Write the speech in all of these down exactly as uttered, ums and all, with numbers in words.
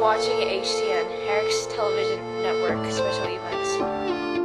watching H T N, Herrick's Television Network Special Events.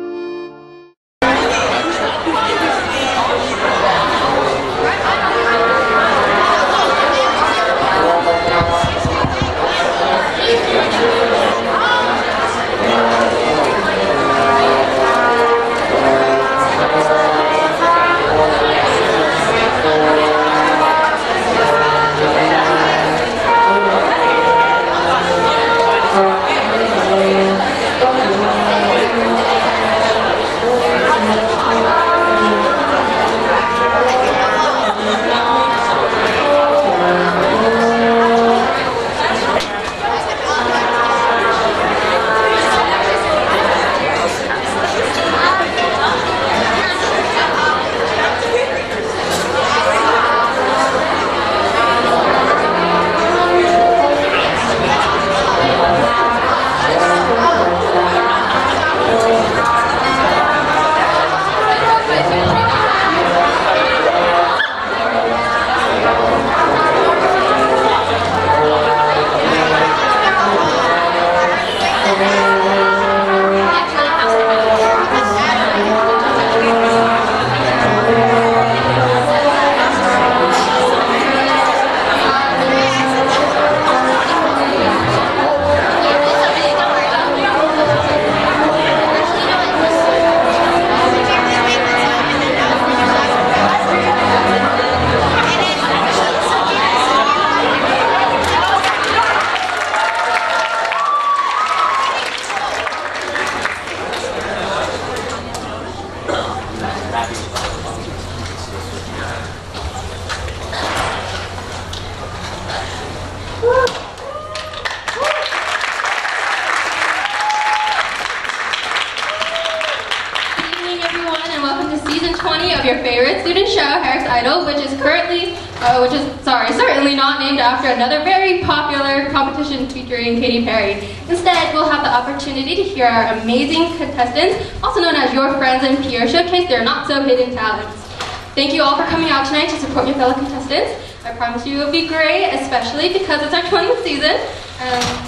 Your favorite student show, Herrick's Idol, which is currently, uh, which is, sorry, certainly not named after another very popular competition featuring Katy Perry. Instead, we'll have the opportunity to hear our amazing contestants, also known as your friends and peers, showcase their not-so-hidden talents. Thank you all for coming out tonight to support your fellow contestants. I promise you it will be great, especially because it's our twentieth season. Um,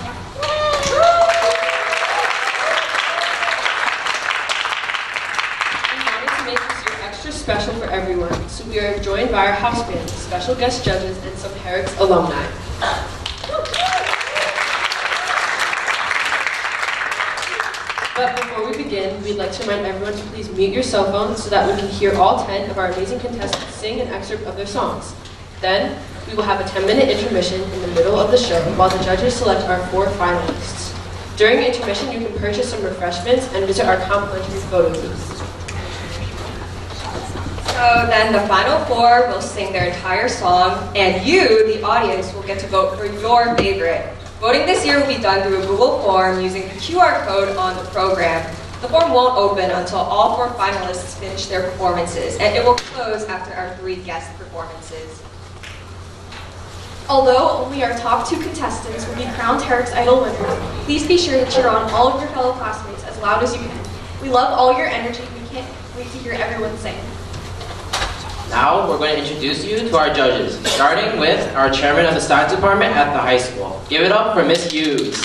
Special for everyone, so we are joined by our house band, special guest judges, and some Herrick's alumni. But before we begin, we'd like to remind everyone to please mute your cell phones so that we can hear all ten of our amazing contestants sing an excerpt of their songs. Then, we will have a ten minute intermission in the middle of the show while the judges select our four finalists. During intermission, you can purchase some refreshments and visit our complimentary photo booth. So then the final four will sing their entire song, and you, the audience, will get to vote for your favorite. Voting this year will be done through a Google form using the Q R code on the program. The form won't open until all four finalists finish their performances, and it will close after our three guest performances. Although only our top two contestants will be crowned Herrick's Idol winners, please be sure to cheer on all of your fellow classmates as loud as you can. We love all your energy. We can't wait to hear everyone sing. Now we're going to introduce you to our judges, starting with our chairman of the science department at the high school. Give it up for Miss Hughes.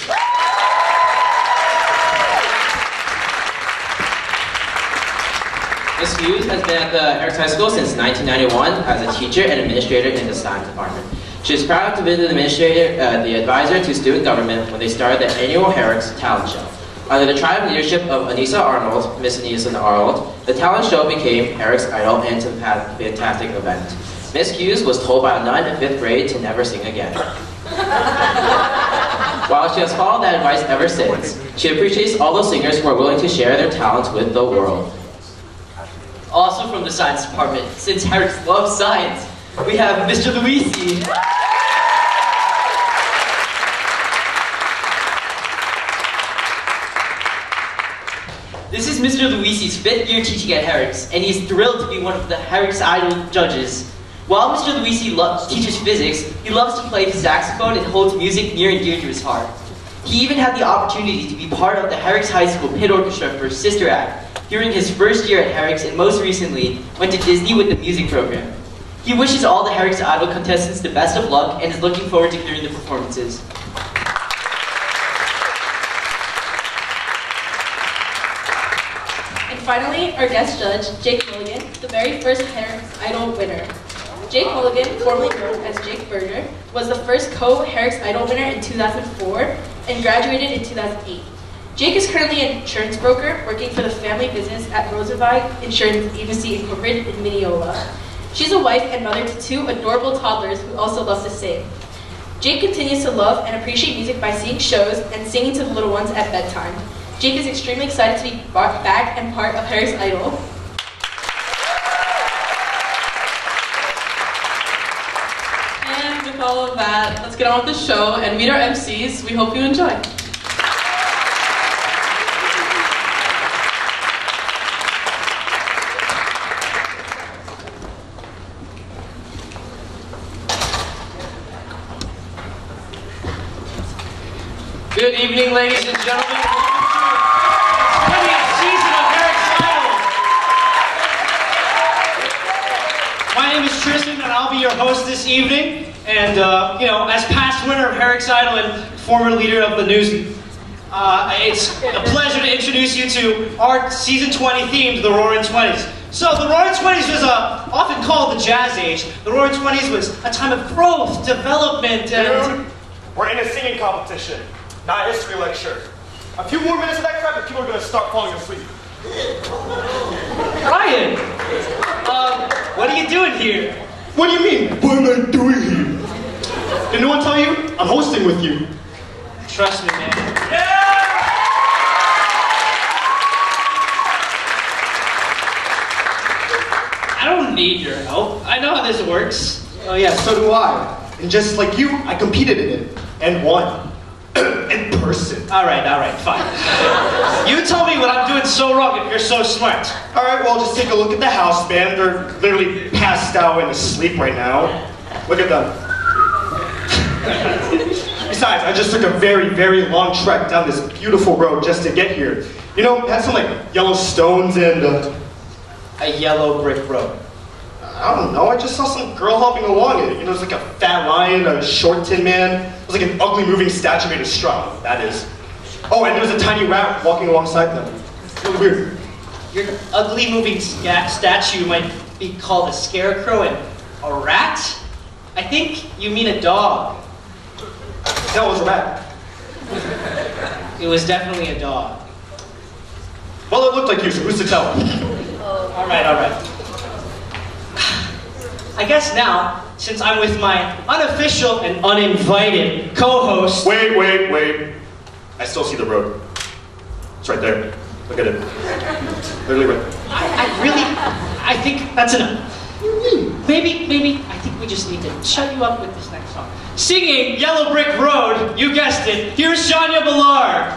Miss Hughes has been at the Herrick's High School since nineteen ninety-one as a teacher and administrator in the science department. She is proud to be the administrator, uh, the advisor to student government when they started the annual Herrick's Talent Show. Under the tribe leadership of Anissa Arnold, Miss Anissa Arnold, the talent show became Herrick's Idol and a fantastic event. Miss Hughes was told by a nun in fifth grade to never sing again. While she has followed that advice ever since, she appreciates all those singers who are willing to share their talents with the world. Also from the science department, since Herrick's loves science, we have Mister Luisi. This is Mister Luisi's fifth year teaching at Herrick's, and he's thrilled to be one of the Herrick's Idol judges. While Mister Luisi teaches physics, he loves to play the saxophone and holds music near and dear to his heart. He even had the opportunity to be part of the Herrick's High School Pit Orchestra for Sister Act during his first year at Herrick's, and most recently went to Disney with the music program. He wishes all the Herrick's Idol contestants the best of luck and is looking forward to hearing the performances. finally, our guest judge, Jake Mulligan, the very first Herrick's Idol winner. Jake Mulligan, formerly known as Jake Berger, was the first co-Herrick's Idol winner in two thousand four and graduated in two thousand eight. Jake is currently an insurance broker working for the family business at Rosenweig Insurance Agency Incorporated in Mineola. She's a wife and mother to two adorable toddlers who also love to sing. Jake continues to love and appreciate music by seeing shows and singing to the little ones at bedtime. Jake is extremely excited to be back and part of Herrick's Idol. And with all of that, let's get on with the show and meet our M Cs. We hope you enjoy. Good evening, ladies and gentlemen. Welcome to the twentieth season of Herrick's Idol. My name is Tristan, and I'll be your host this evening. And, uh, you know, as past winner of Herrick's Idol and former leader of the Newsy, uh, it's a pleasure to introduce you to our season twenty theme, the Roaring Twenties. So, the Roaring Twenties was uh, often called the Jazz Age. The Roaring Twenties was a time of growth, development, and... Dude, we're in a singing competition. Not a history lecture. A few more minutes of that crap and people are going to start falling asleep. Ryan! Um, what are you doing here? What do you mean? What am I doing here? Did no one tell you? I'm hosting with you. Trust me, man. Yeah! I don't need your help. I know how this works. Oh yeah, so do I. And just like you, I competed in it. And won. In person. All right, all right, fine. You tell me what I'm doing so wrong if you're so smart. All right, well, just take a look at the house band. They're literally passed out and asleep right now. Look at them. Besides, I just took a very, very long trek down this beautiful road just to get here. You know, it had some like yellow stones and uh, a yellow brick road. I don't know, I just saw some girl hopping along it. You know, there's like a fat lion, a short tin man. There's like an ugly moving statue made of straw, that is. Oh, and there's a tiny rat walking alongside them. It's really weird. Your ugly moving scat statue might be called a scarecrow and a rat? I think you mean a dog. That was a rat. It was definitely a dog. Well, it looked like you, so who's to tell? All right, all right. I guess now, since I'm with my unofficial and uninvited co-host... Wait, wait, wait. I still see the road. It's right there. Look at it. Literally right. I, I really... I think that's enough. Maybe, maybe, I think we just need to shut you up with this next song. Singing Yellow Brick Road, you guessed it, here's Shania Ballard.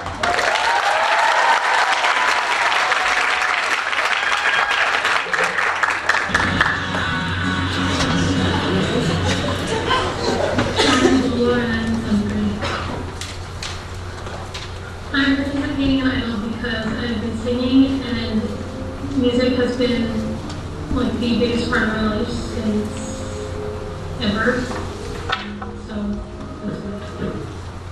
I'm participating in Idol because I've been singing and music has been like the biggest part of my life since ever. So that's good.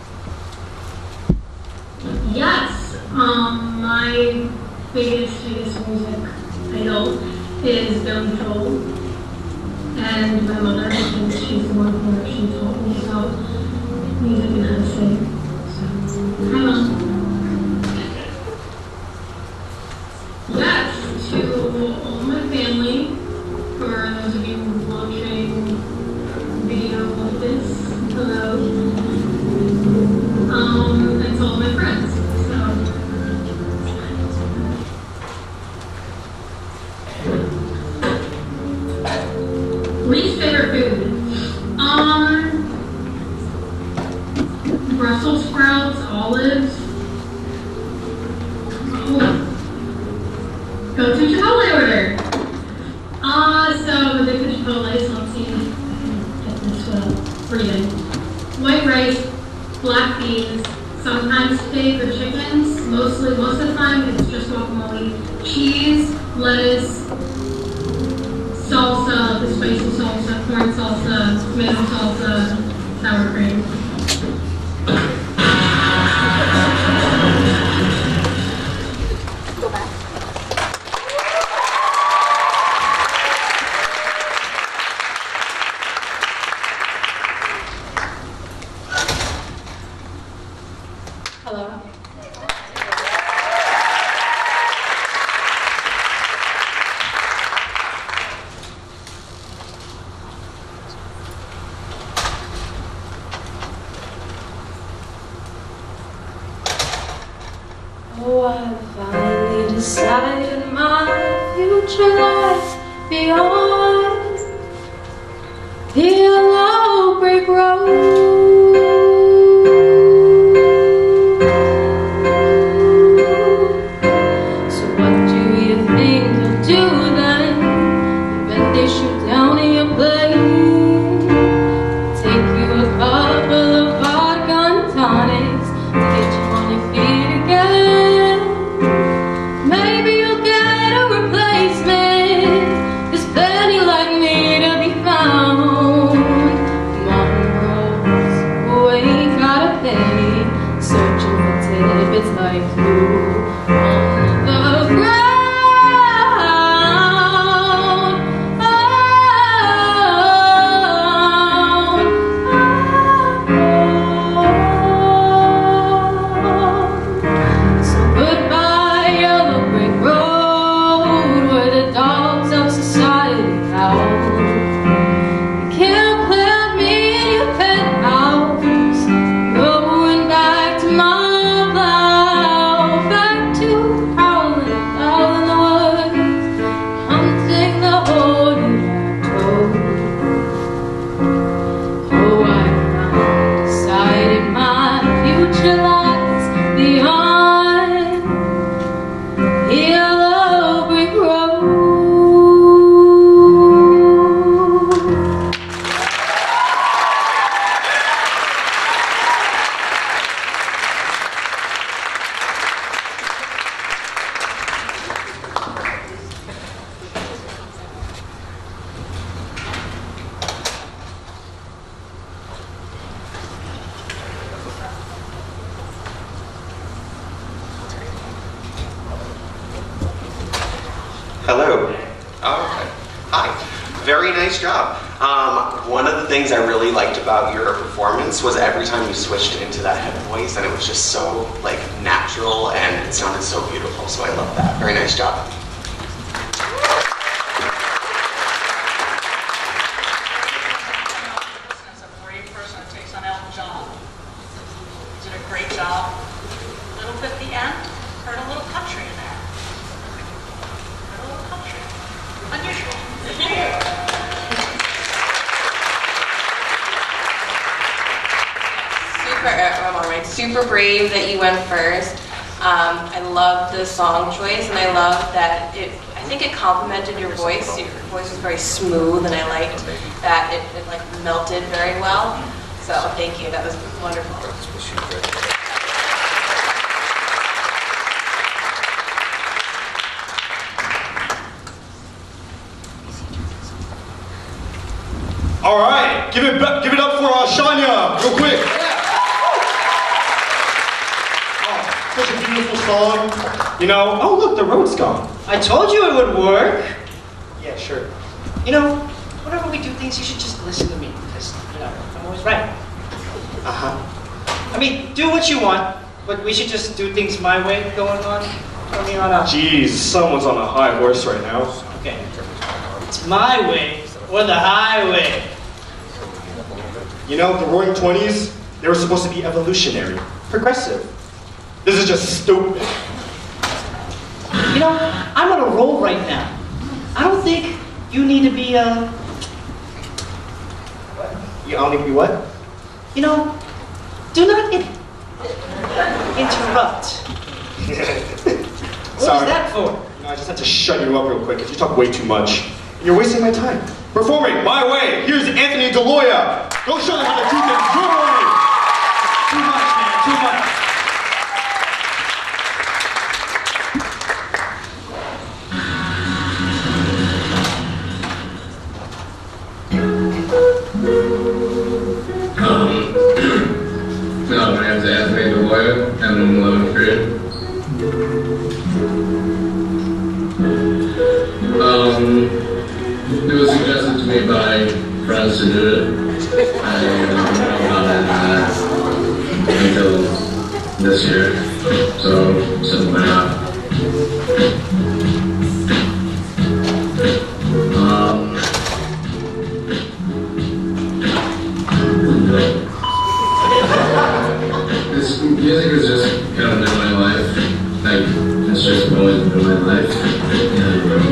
Yes, um, my biggest, biggest music idol is Billy Joel. And my mother, because she's the one who actually taught me about music and how to sing. So, hi Mom. Yes, to all my family, for those of you watching video like this, hello. Um, and to all my friends, so. Least favorite food? Um, Brussels sprouts, olives. Oh. Go to Chipotle order. Uh, so the Chipotle, so let's see if I can get this without breathing. White rice, black beans, sometimes steak or chickens. Mostly, most of the time, it's just guacamole. Cheese, lettuce, salsa, the spicy salsa, corn salsa, tomato salsa, sour cream. Hello. Oh, I finally decided my future lies beyond the yellow brick road. So what do you think you'll do then? You bet they shoot down in your plane, take you a couple of vodka and tonics to get you on your feet again. Maybe you'll get a replacement. There's plenty like me to be found. Monroes who ain't got a penny, searching for tidbits like you on the ground. So goodbye, yellow brick road, where the dogs of society howl. You can't plant me in your penthouse, going back to my plow, back to howling out in the woods, hunting the holy toad. Oh, I finally decided my future lies beyond the yellow brick road. Hello. Alright. Hi. Very nice job. Um, one of the things I really liked about your performance was every time you switched into that head voice, and it was just so like natural and it sounded so beautiful. So I love that. Very nice job. As a brave person that takes on Elton John. You did a great job. A little bit at the end, heard a little country in there. Heard a little country. Unusual. Super, I'm all right. Super brave that you went first. Um, I love the song choice, and I love that it. I think it complemented your voice. Your voice was very smooth, and I liked that it, it like melted very well. So thank you. That was wonderful. All right, give it give it up for uh, Shania, real quick. Oh, such a beautiful song. You know, oh look, the road's gone. I told you it would work. Yeah, sure. You know, whenever we do things, you should just listen to me, because, you know, I'm always right. Uh-huh. I mean, do what you want, but we should just do things my way going on from here on out. Jeez, someone's on a high horse right now. Okay. It's my way or the highway. You know, the Roaring Twenties, they were supposed to be evolutionary, progressive. This is just stupid. You know, I'm on a roll right now. I don't think you need to be, uh... You don't need to be what? You know, do not in interrupt. What Sorry. was that for? You know, I just had to shut you up real quick because you talk way too much. And you're wasting my time. Performing My Way, here's Anthony Deloya. Go show them how to do things your way. Too much, man, too much. No, my name's Anthony Deloya. I'm in eleventh grade. Um, it was suggested to me by friends to do it. I didn't know about it uh, until this year, so simple enough. Um, this music has just kind of been my life. Like, it's just always been my life. And, um,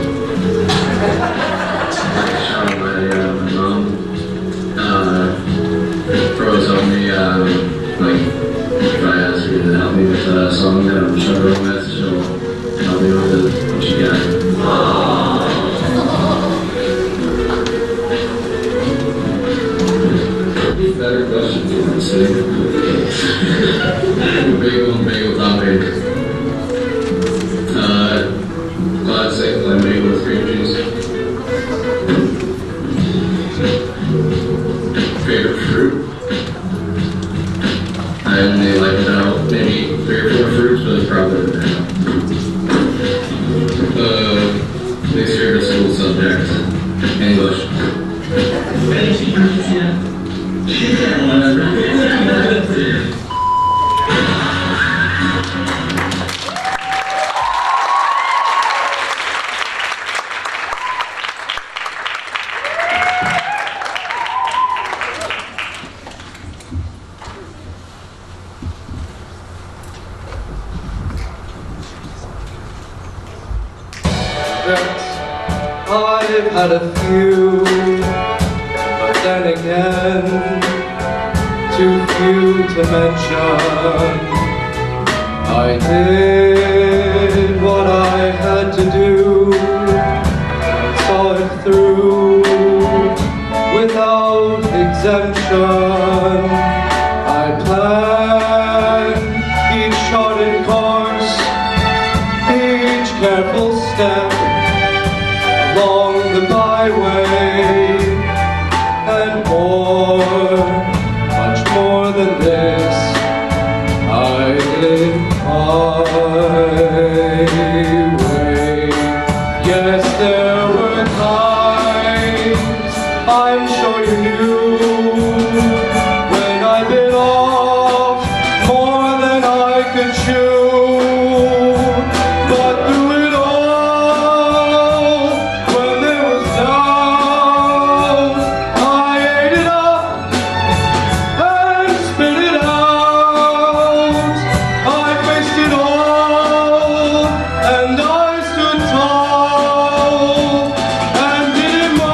like, shout out my, uh, my mom. Uh, throws on me, uh, like, if I ask her to help me with a song that I'm struggling with, she'll help me with it, what she got. Better question, you know, say. Bagel and bagel topping. Uh, classic lemonade with cream cheese. Favorite fruit? I only like about maybe three or four fruits, but it's probably a banana. Uh, least favorite school subject? English. I've had a few, but then again, too few to mention. I did what I had to do, and saw it through without exemption. I planned each charted course, each careful step along the byway, and more, much more than this, I did my way. Yes, there were times, I'm sure you knew, when I bit off more than I could chew. But through it all, when there was doubt, I ate it up and spit it out. I faced it all, and I stood tall, and did it my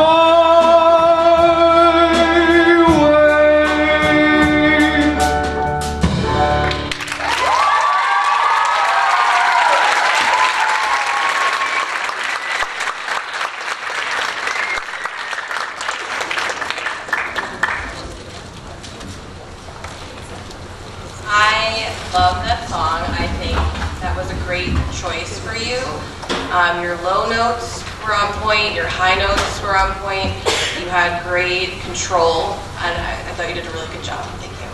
I love that song. I think that was a great choice for you. Um, your low notes were on point, your high notes were on point. You had great control, and I, I thought you did a really good job. Thank you.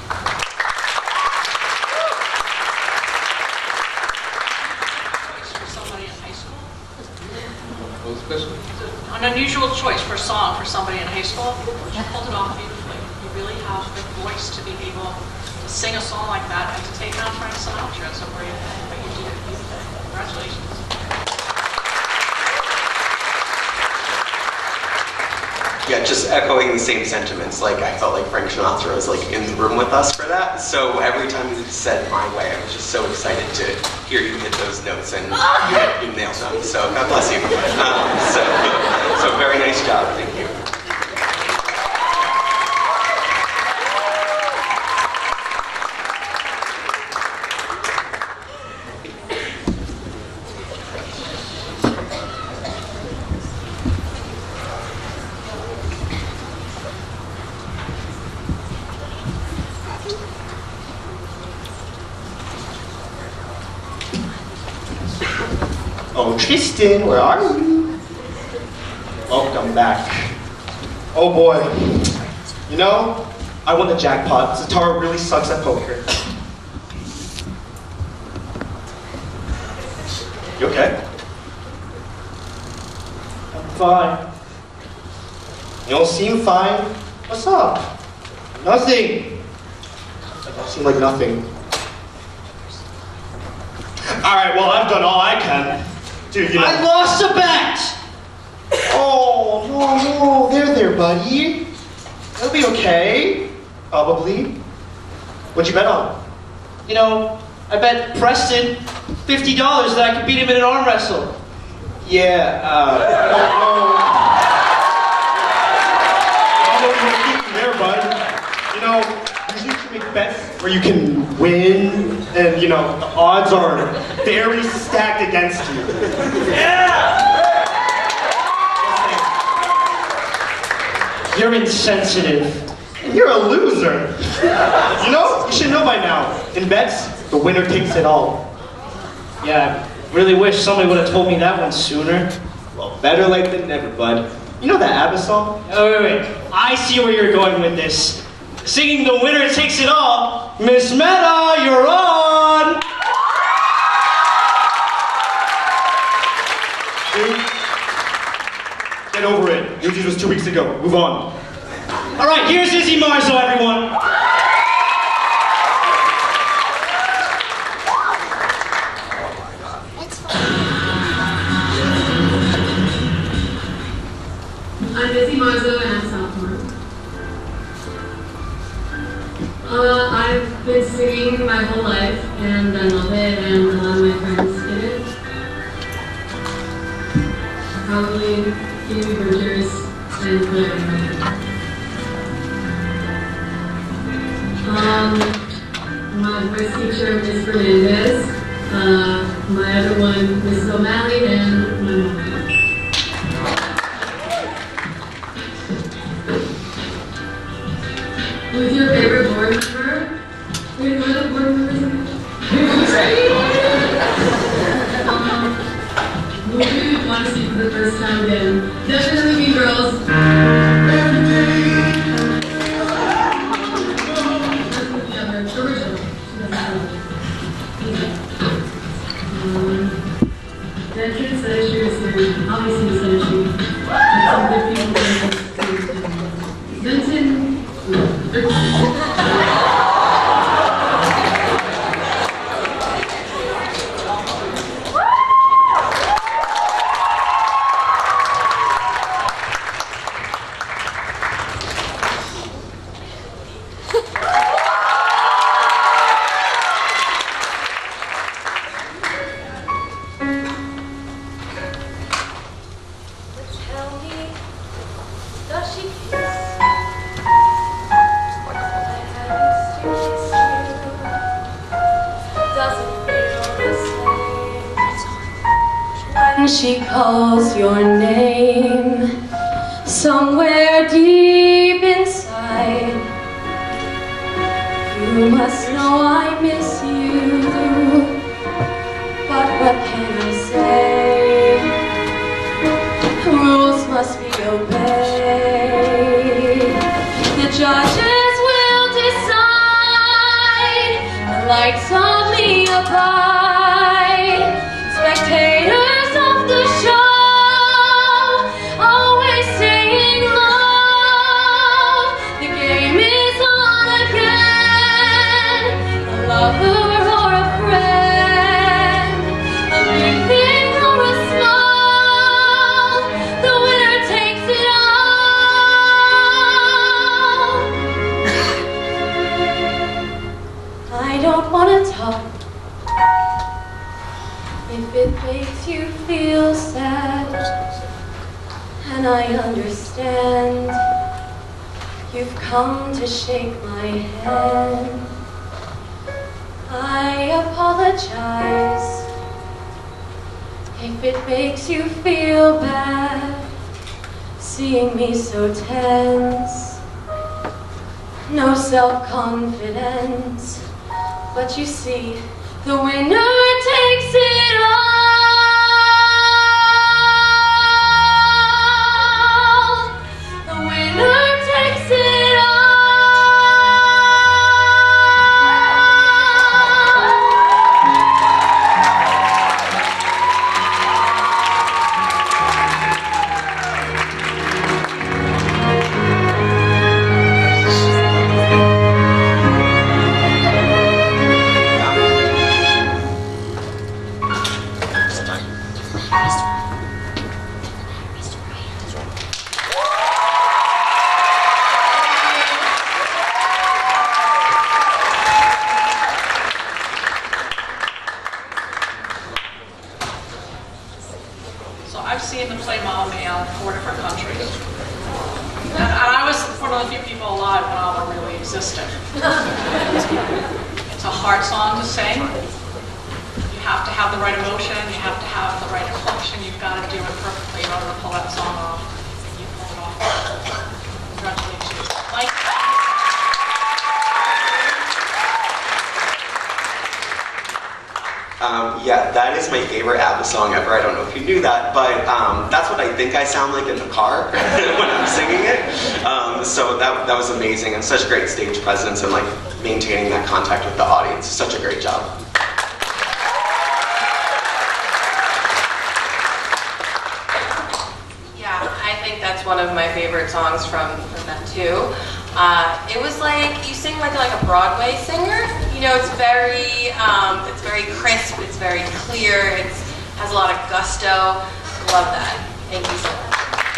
For somebody in high school? What was the question? An unusual choice for a song for somebody in high school. You pulled it off beautifully. You really have the voice to be able to sing a song like that and to take on Frank Sinatra. So where you, but you did it beautifully. Congratulations. Yeah, just echoing the same sentiments. Like, I felt like Frank Sinatra was like in the room with us for that. So every time you said "My Way," I was just so excited to hear you hit those notes, and you, you nailed them. So God bless you. Um, so, so very nice job. Thank you. Oh, Tristan, where are you? Welcome back. Oh boy. You know, I won the jackpot. Zatara really sucks at poker. You okay? I'm fine. You don't seem fine. What's up? Nothing. I don't seem like nothing. All right, well, I've done all I can. Dude, you know. I lost a bet! Oh, no, no, there, there, buddy. It'll be okay. Probably. What'd you bet on? You know, I bet Preston fifty dollars that I could beat him in an arm wrestle. Yeah, uh, oh, no. There, bud. You know, usually you can make bets where you can win, and you know, the odds are very stacked against you. Yeah! You're insensitive. You're a loser. You know, you should know by now. In bets, the winner takes it all. Yeah, I really wish somebody would have told me that one sooner. Well, better late than never, bud. You know that ABBA song? Oh, wait, wait. I see where you're going with this. Singing The Winner Takes It All. Miss Meta, you're on! Dude, get over it. Newsies was two weeks ago. Move on. All right, here's Izzy Marzo, everyone. I'm Izzy Marzo and I'm sophomore. Uh, I've been singing my whole life and I love it and a lot of my friends did it. Probably Phoebe Bridgers and Claire. Um, my voice teacher, Miss Fernandez. Uh, my other one, Missus O'Malley, and my mom. Who's your favorite board member? Wait, what are the board members? um, who do you want to see for the first time again? Definitely Mean Girls. Benson says she was here. Obviously says she. That's some good people. Benson. When she calls your name, somewhere deep inside, you must know I miss you. But what can I say? Rules must be obeyed. The judges will decide. The lights on me abide. Spectators of the show, always staying low. The game is on again. A lover or a friend, a big thing or a small, the winner takes it all. I don't want to talk if it makes you feel sad, and I understand you've come to shake my hand. I apologize if it makes you feel bad, seeing me so tense. No self-confidence, but you see, the winner takes it all. The winner takes it all. seen them play Mamma Mia in four different countries. And, and I was one of the few people alive when ABBA really existed. It's a hard song to sing. You have to have the right emotion, you have to have the right inflection, you've got to do it perfectly in order to pull that song off. And you pull it off. Congratulations. Mike. Um, yeah, that is my favorite ABBA song ever. I don't know if you knew that, but um, that's what I think I sound like in the car when I'm singing it. Um, so that, that was amazing, and such great stage presence and like maintaining that contact with the audience. Such a great job. Yeah, I think that's one of my favorite songs from, from them too. Uh, it was like, you sing like, like a Broadway singer. You know, it's very, um, it's very crisp, it's very clear, it has a lot of gusto. Love that. Thank you so much.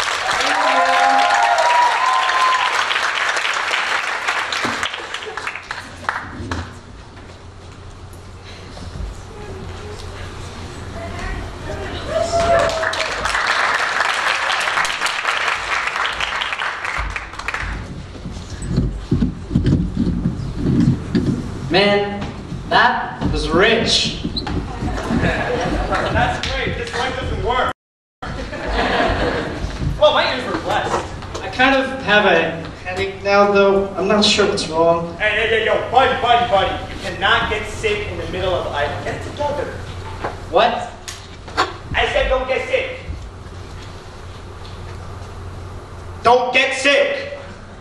Man, that was rich. That's great. This mic doesn't work. Well, my ears were blessed. I kind of have a headache now, though. I'm not sure what's wrong. Hey, hey, hey, yo, buddy, buddy, buddy. You cannot get sick in the middle of I Get together. What? I said don't get sick. Don't get sick!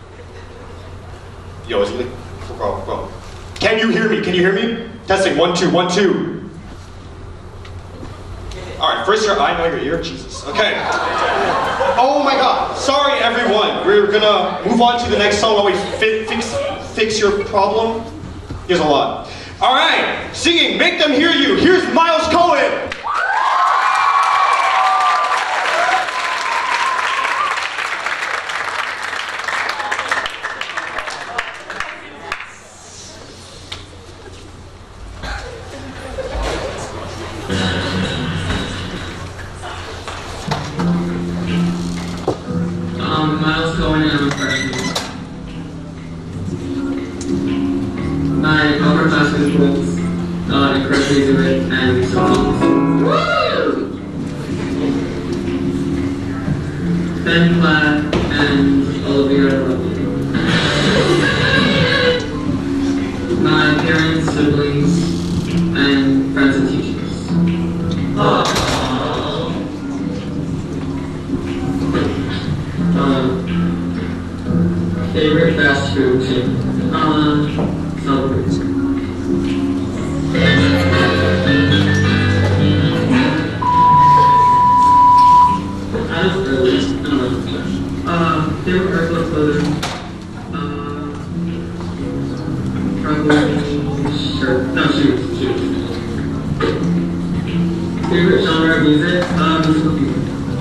Yo, is it? Bro, bro. Can you hear me? Can you hear me? Testing, one, two, one, two. All right, first your eye, now your ear, Jesus. Okay. Oh my God, sorry everyone. We're gonna move on to the next song while we fi fix, fix your problem. Here's a lot. All right, singing, Make Them Hear You. Here's Miles Cohen. Um, Miles Cohen, I'm a freshman. My upper classmates both uh, encouraged me to do it, and so Ben Platt and Olivia Lovely. My parents, siblings, and friends and teachers. Uh, favorite fast food chain? Uh, Subway. I don't really, I don't know. Uh, favorite article of clothing? Uh, probably shirt, no, shoes, shoes. Favorite genre of music? Uh, musical theater.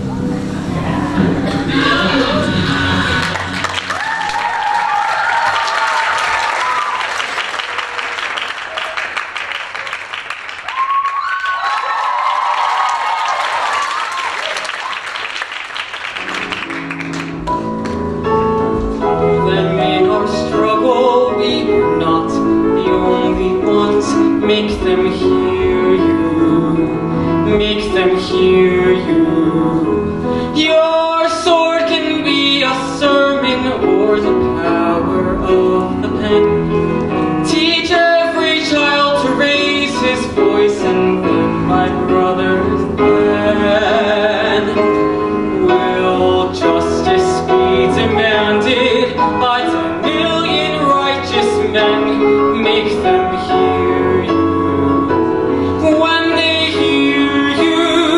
Make them hear you, make them hear you. Your sword can be a sermon or the power of the pen. Teach every child to raise his voice, and then, my brothers, then will justice be demanded by ten million righteous men. Make them hear you. When they hear you,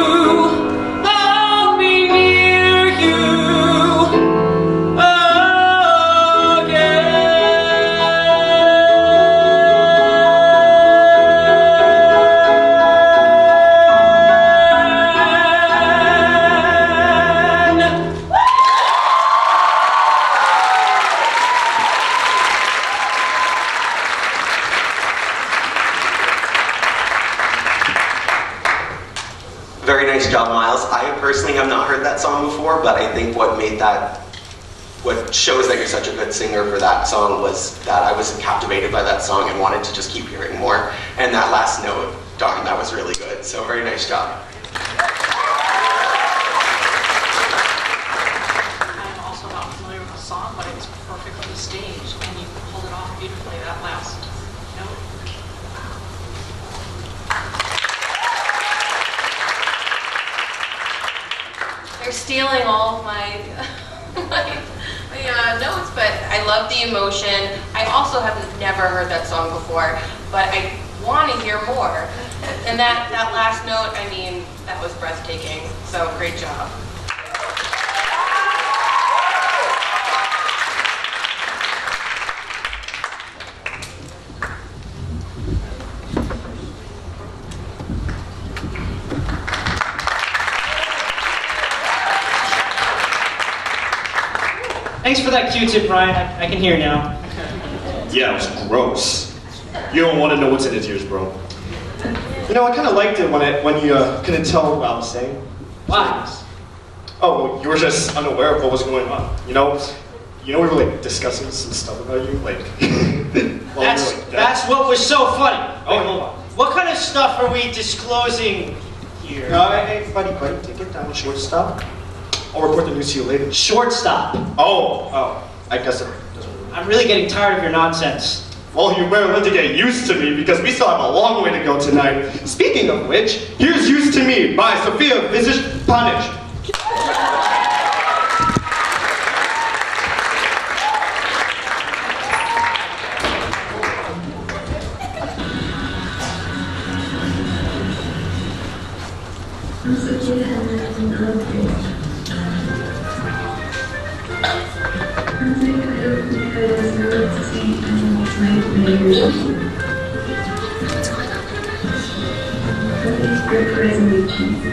I'll be near you again. nice job, Miles. I personally have not heard that song before, but I think what made that, what shows that you're such a good singer for that song was that I was captivated by that song and wanted to just keep hearing more. And that last note, darn, that was really good. So very nice job. I'm also not familiar with the song, but it's perfect on the stage, and you pulled it off beautifully, that last note. They're stealing all of my, my, my uh, notes, but I love the emotion. I also have never heard that song before, but I want to hear more. And that, that last note, I mean, that was breathtaking, so great job. Thanks for that Q-tip, Ryan. I, I can hear now. Yeah, it was gross. You don't want to know what's in his ears, bro. You know, I kind of liked it when it when you uh, couldn't tell what I was saying. Why? Oh, you were just unaware of what was going on. You know, you know we were like discussing some stuff about you, like. well, That's really, that- that's what was so funny. Oh, Wait, hold on. What kind of stuff are we disclosing here? Uh, hey, buddy, buddy, take it down, shortstop. I'll report the news to you later. Shortstop. Oh, oh, I guess it doesn't. I'm really getting tired of your nonsense. Well, you better learn to get used to me because we still have a long way to go tonight. Speaking of which, here's Used to Me by Sophia Visic-Panic. I'm Sophia and I'm okay. I think I don't think I was nervous to see anyone my neighbors. But it's great resolution.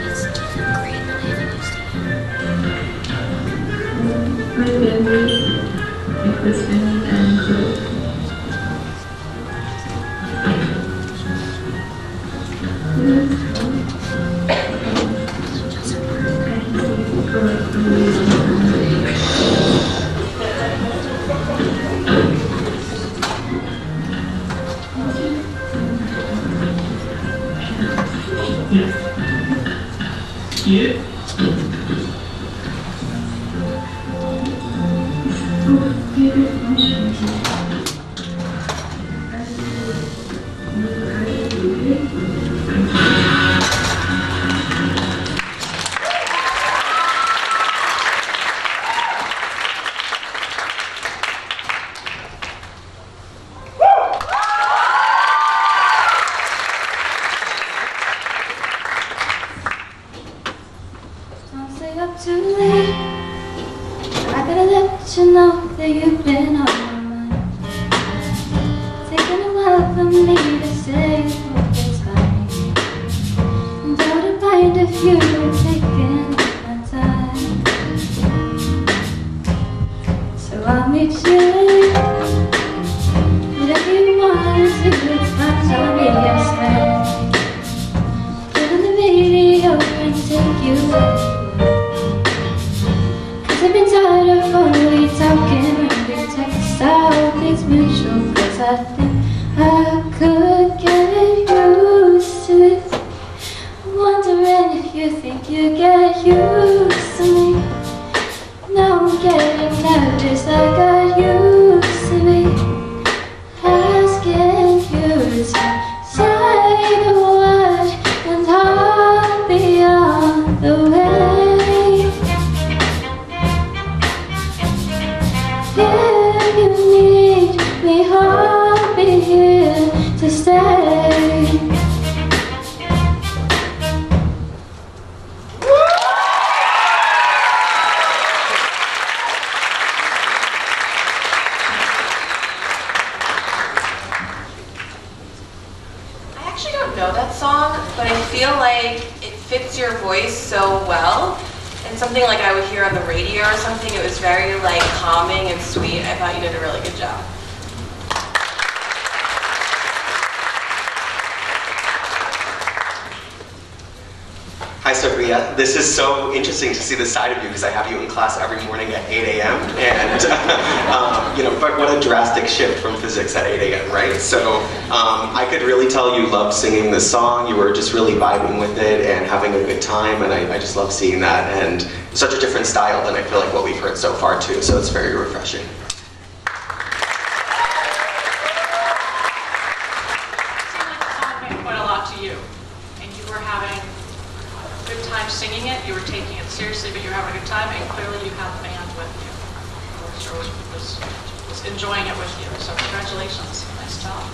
My family, my close family and close. Yeah. Don't stay up too late. I gotta let you know that you've been on my mind. Taking a while for me to say what it's fine. And don't mind if you were taking my time. So I'll meet you. Whatever you want to do, it's fine. So I'll be your friend. Get on the radio and take you away. I've been tired of only talking when we text out. It's mutual, cause I think I could get used to it. Wondering if you think you get used to me. Now I'm getting nervous, I got used to me. Asking you to say the word, and I'll be on the way. If you need me, I'll be here to stay. I actually don't know that song, but I feel like it fits your voice so well. And something like I would hear on the radio or something, it was very like calming and sweet. I thought you did a really good job. Hi Hi, Sophia. This is so interesting to see this side of you because I have you in class every morning at eight A M and um, you know, but what a drastic shift from physics at eight A M, right? So um, I could really tell you loved singing this song. You were just really vibing with it and having a good time, and I, I just love seeing that. And such a different style than I feel like what we've heard so far too. So it's very refreshing. Quite a lot to you, and you were having a good time singing it. You were taking it seriously, but you were having a good time, and clearly you had the band with you. The orchestra was, was, was enjoying it with you. So congratulations, nice job.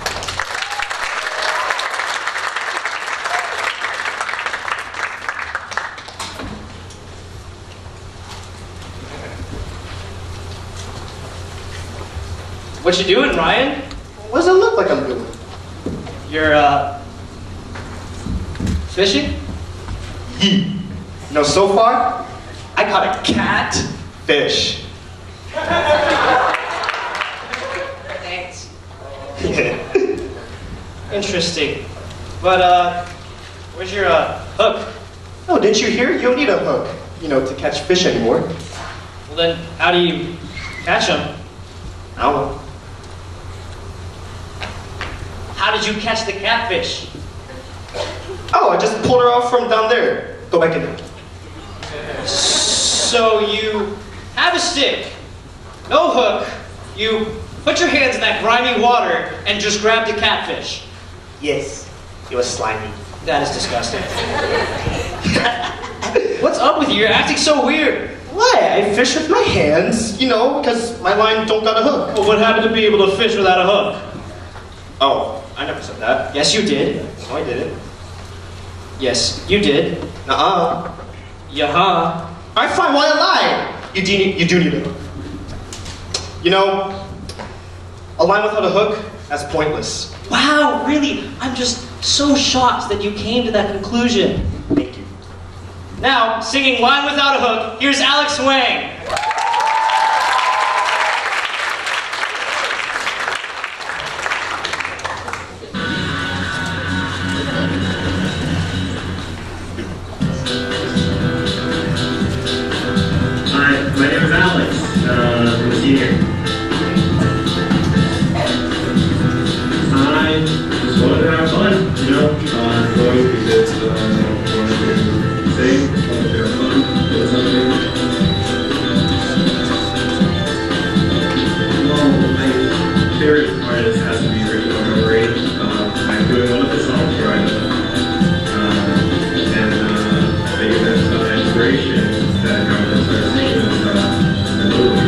What you doing, Ryan? What does it look like I'm doing? You're, uh, fishing? You know, so far, I caught a cat fish. Thanks. Interesting. But, uh, where's your, uh, hook? Oh, didn't you hear? You don't need a hook, you know, to catch fish anymore. Well then, how do you catch them? I don't know. How did you catch the catfish? Oh, I just pulled her off from down there. Go back in there. So you have a stick, no hook, you put your hands in that grimy water and just grabbed a catfish. Yes, it was slimy. That is disgusting. What's up with you? You're acting so weird. Why? I fish with my hands, you know, because my line don't got a hook. Well, what happened to be able to fish without a hook? Oh, I never said that. Yes, you did. No, I didn't. Yes, you did. Nuh-uh. Yeah-huh. Alright, fine, why lie? You do need, you do need a hook. You know, a line without a hook, that's pointless. Wow, really? I'm just so shocked that you came to that conclusion. Thank you. Now, singing Line Without a Hook, here's Alex Wang. Hi, my name is Alex. Uh, I'm a senior. I just wanted to have fun, you know, uh, going because uh, I wanted to sing, wanted to have fun, do something. Well, my favorite artist has to be Rick Montgomery. Uh, I'm doing one of the songs right now. Uh, and uh, I think that's uh, inspiration that comes from our singing this uh, movie.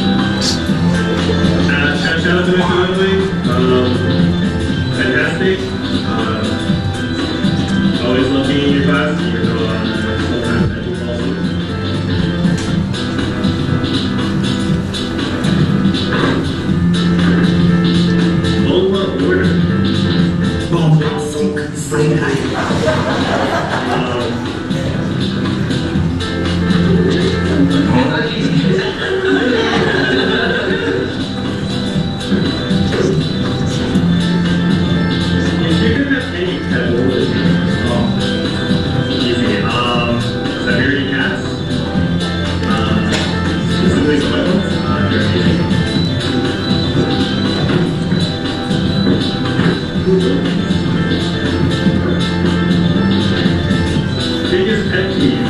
Uh, shout out to Mister Woodley. Um, fantastic. Uh, always love being in your class, even though uh, sometimes I do fall asleep. Oh, what order? Bombastic cyanide. Um, If you could have any pet, what would it be? Oh, easy. Um, Siberian cats. Uh, specifically the white ones. Uh, they're amazing. Biggest pet peeve.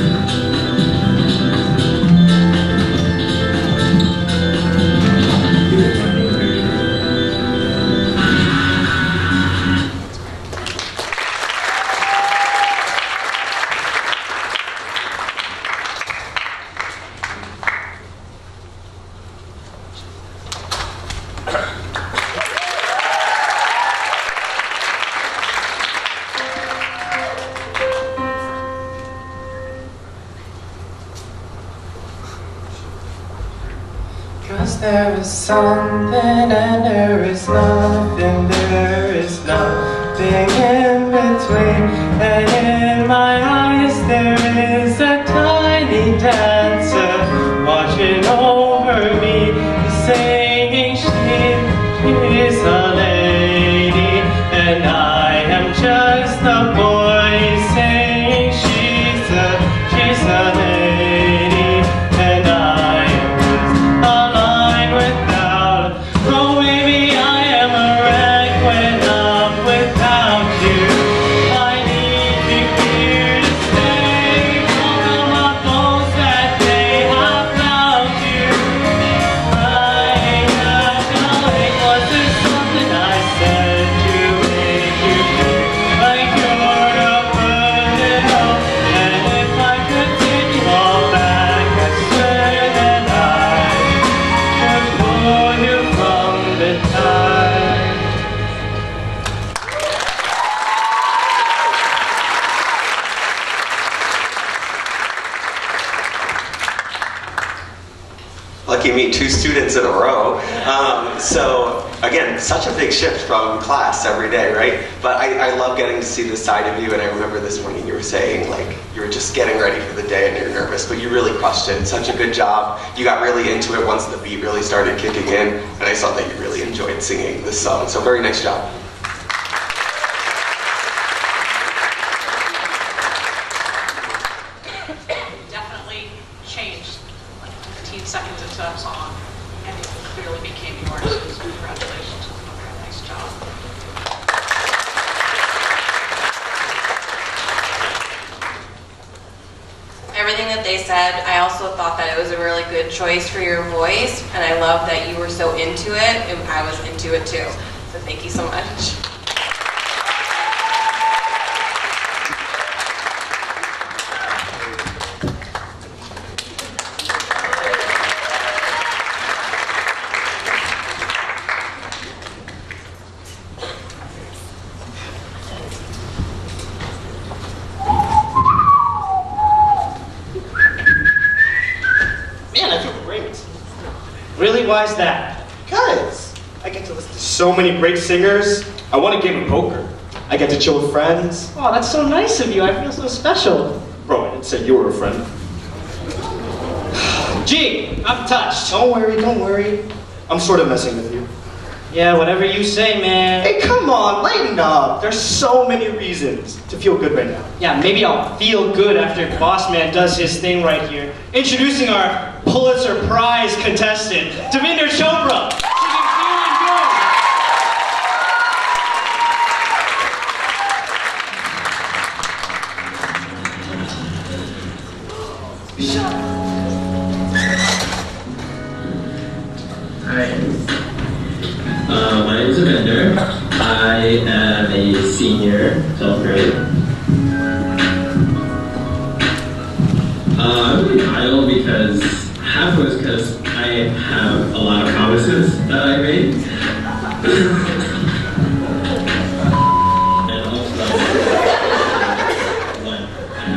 Cause there is something and there is nothing, there is nothing in between. And in my eyes there is a tiny dancer watching over me, singing she is a lady, and I am just a boy saying she like you meet two students in a row. Um, so again, such a big shift from class every day, right? But I, I love getting to see this side of you, and I remember this morning you were saying like you were just getting ready for the day and you're nervous, but you really crushed it. Such a good job. You got really into it once the beat really started kicking in, and I saw that you really enjoyed singing this song. So very nice job. Definitely changed like fifteen seconds into that song, and it clearly became yours. So congratulations. Very nice job. Everything that they said, I also thought that it was a really good choice for your voice, and I love that you were so into it, and I was into it too. So thank you so much. Man, I feel great. Really? Why is that? Because I get to listen to so many great singers. I won a game of poker. I get to chill with friends. Oh, that's so nice of you. I feel so special. Bro, I didn't say you were a friend. Gee, I'm touched. Don't worry, don't worry. I'm sort of messing with you. Yeah, whatever you say, man. Hey, come on, lighten up. There's so many reasons to feel good right now. Yeah, maybe I'll feel good after Boss Man does his thing right here. Introducing our Pulitzer Prize contestant, Devinder Chopra, singing Feeling Good. Hi. Uh, my name is Devinder. I am a senior, twelfth grade. Uh, I'm really idle because half was because I have a lot of promises that I made. And also, like,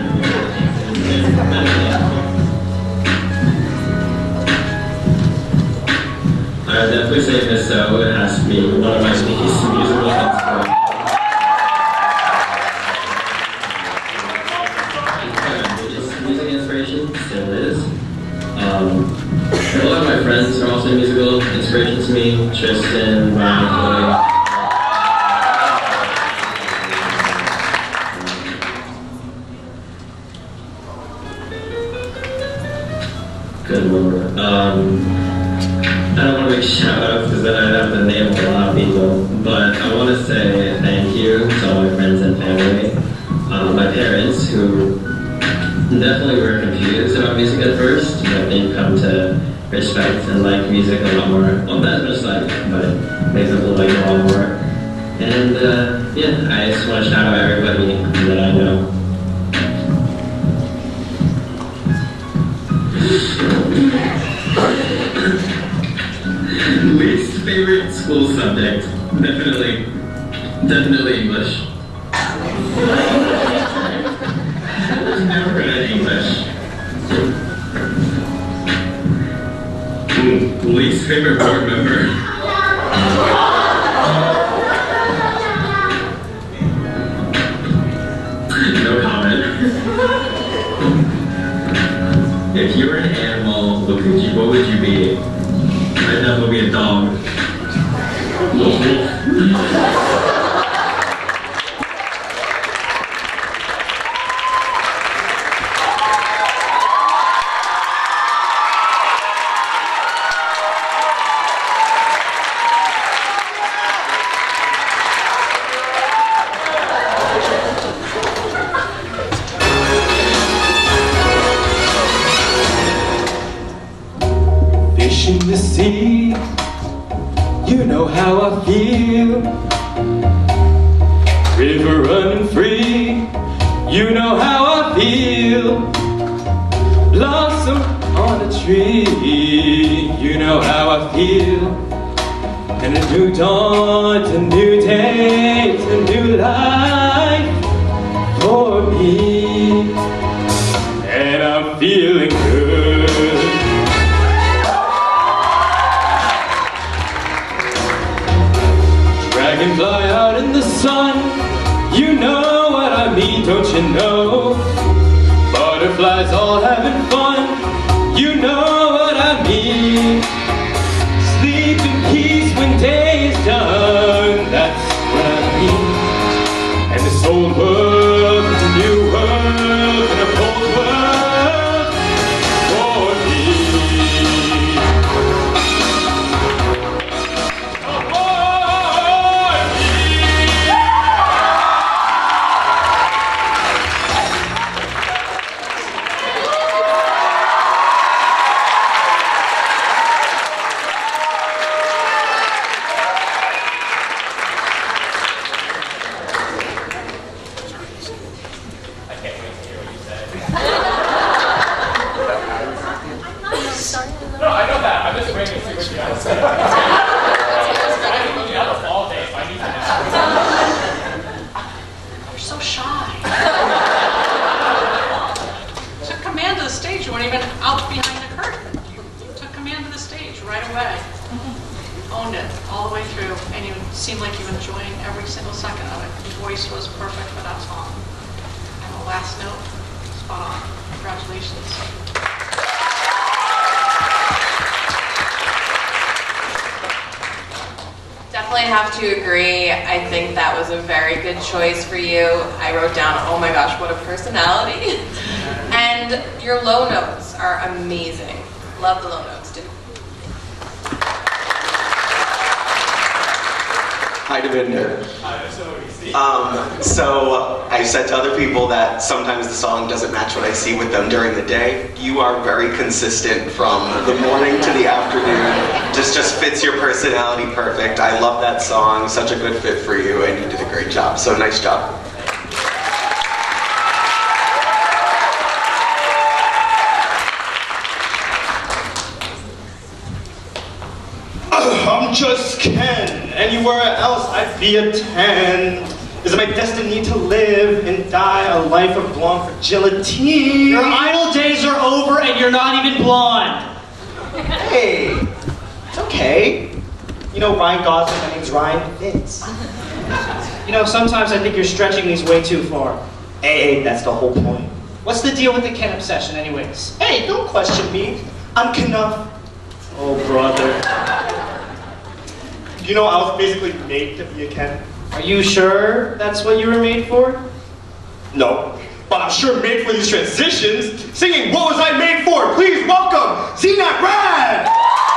I would definitely say Miss So. It has to be one of my musical inspirations. Music inspiration still is. Um, a lot of my friends are also musical inspiration to me. Tristan, Ryan, Chloe. Good lord. Um, I don't want to make shout-outs because then I'd have to name a lot of people, but I want to say thank you to all my friends and family. Uh, my parents, who definitely were confused about music at first, but they've come to respect and like music a lot more. Well, not as much like, but makes them like it a lot more. And uh, yeah, I just want to shout out everybody that I know. Least favorite school subject? Definitely, definitely English. I've never heard of English. Least favorite board member? No comment. If you were an animal, what could you? What would you be? I'd definitely be a dog. Fish in the sea, you know how I feel. River running free, you know how I feel. Blossom on a tree, you know how I feel. And a new dawn, a new day, a new life for me. And I'm feeling good. sun. You know what I mean, don't you know? Butterflies all having fun. You know what I mean. Sleep in peace when day is done. That's what I mean. And this old world is a new world and a cold world for me. No, I know that. I'm just waiting to see what you guys say. I've been looking at this all day, so I need to know. You're so shy. Took command of the stage. You weren't even out behind the curtain. You took command of the stage right away. Owned it all the way through, and you seemed like you were enjoying every single second of it. Your voice was perfect for that song. And the last note, spot on. Congratulations. Definitely have to agree. I think that was a very good choice for you. I wrote down, oh my gosh, what a personality. And your low notes are amazing. Love the low notes too. Hi, Devinder. Um, so I said to other people that sometimes the song doesn't match what I see with them during the day. You are very consistent from the morning to the afternoon. Just just fits your personality perfect. I love that song. Such a good fit for you, and you did a great job. So nice job. I'm just Ken. Anywhere else I'd be a ten. Is it my destiny to live and die a life of blonde fragility? Your idol days are over and you're not even blonde. Hey, it's okay. You know, Ryan Gosling, my name's Ryan Fitz. You know, sometimes I think you're stretching these way too far. Hey, that's the whole point. What's the deal with the Ken obsession anyways? Hey, don't question me. I'm Knuff. Oh, brother. You know, I was basically made to be a Ken. Are you sure that's what you were made for? No, but I'm sure made for these transitions. Singing What Was I Made For? Please welcome Z-Nat Rad!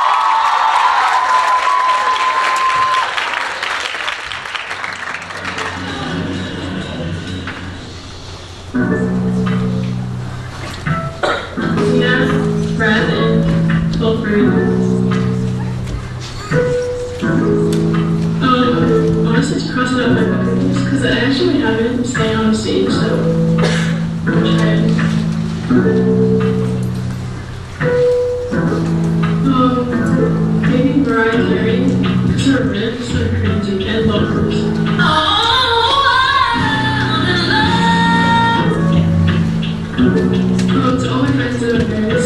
Z-Nat Rad and twelve Birds. Honestly, it's crossing out my bucket list because I actually haven't sang on stage, so I'm trying. Um, maybe Mariah Carey, because her riffs are crazy and lovers. Oh, to all my friends that are parents,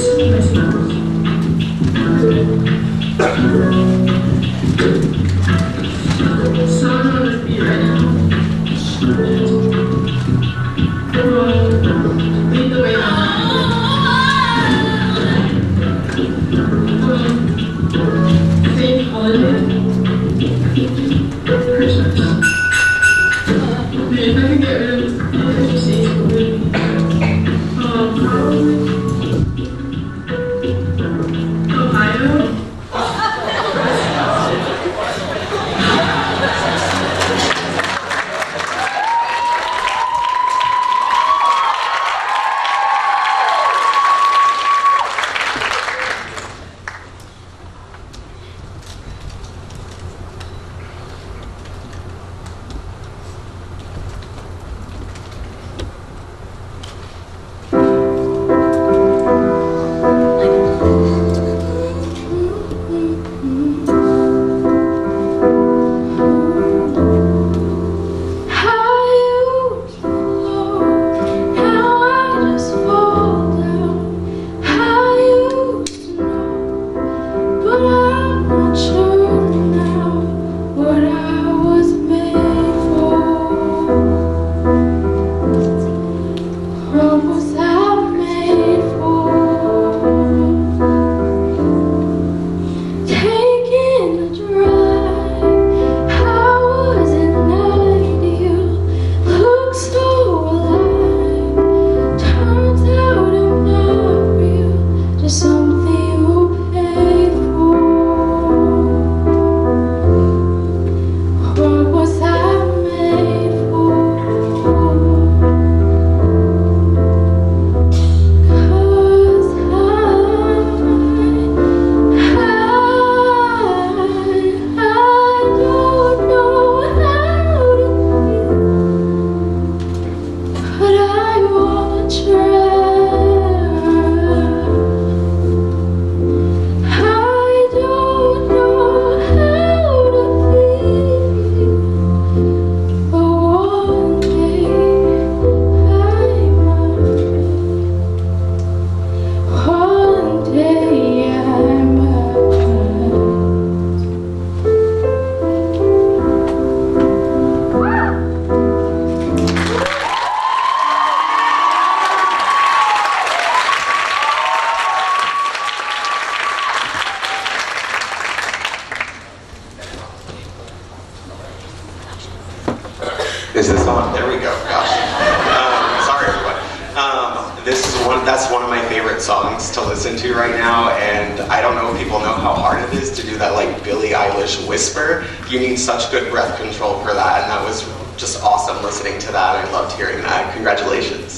so I'm gonna be ready. Um, lead the way on. Um, Saint Holiday. Christmas. Man, if I could get rid of the extra states, it would be. Um, Ohio. one, that's one of my favorite songs to listen to right now, and I don't know if people know how hard it is to do that like Billie Eilish whisper. You need such good breath control for that, and that was just awesome listening to that. I loved hearing that. Congratulations.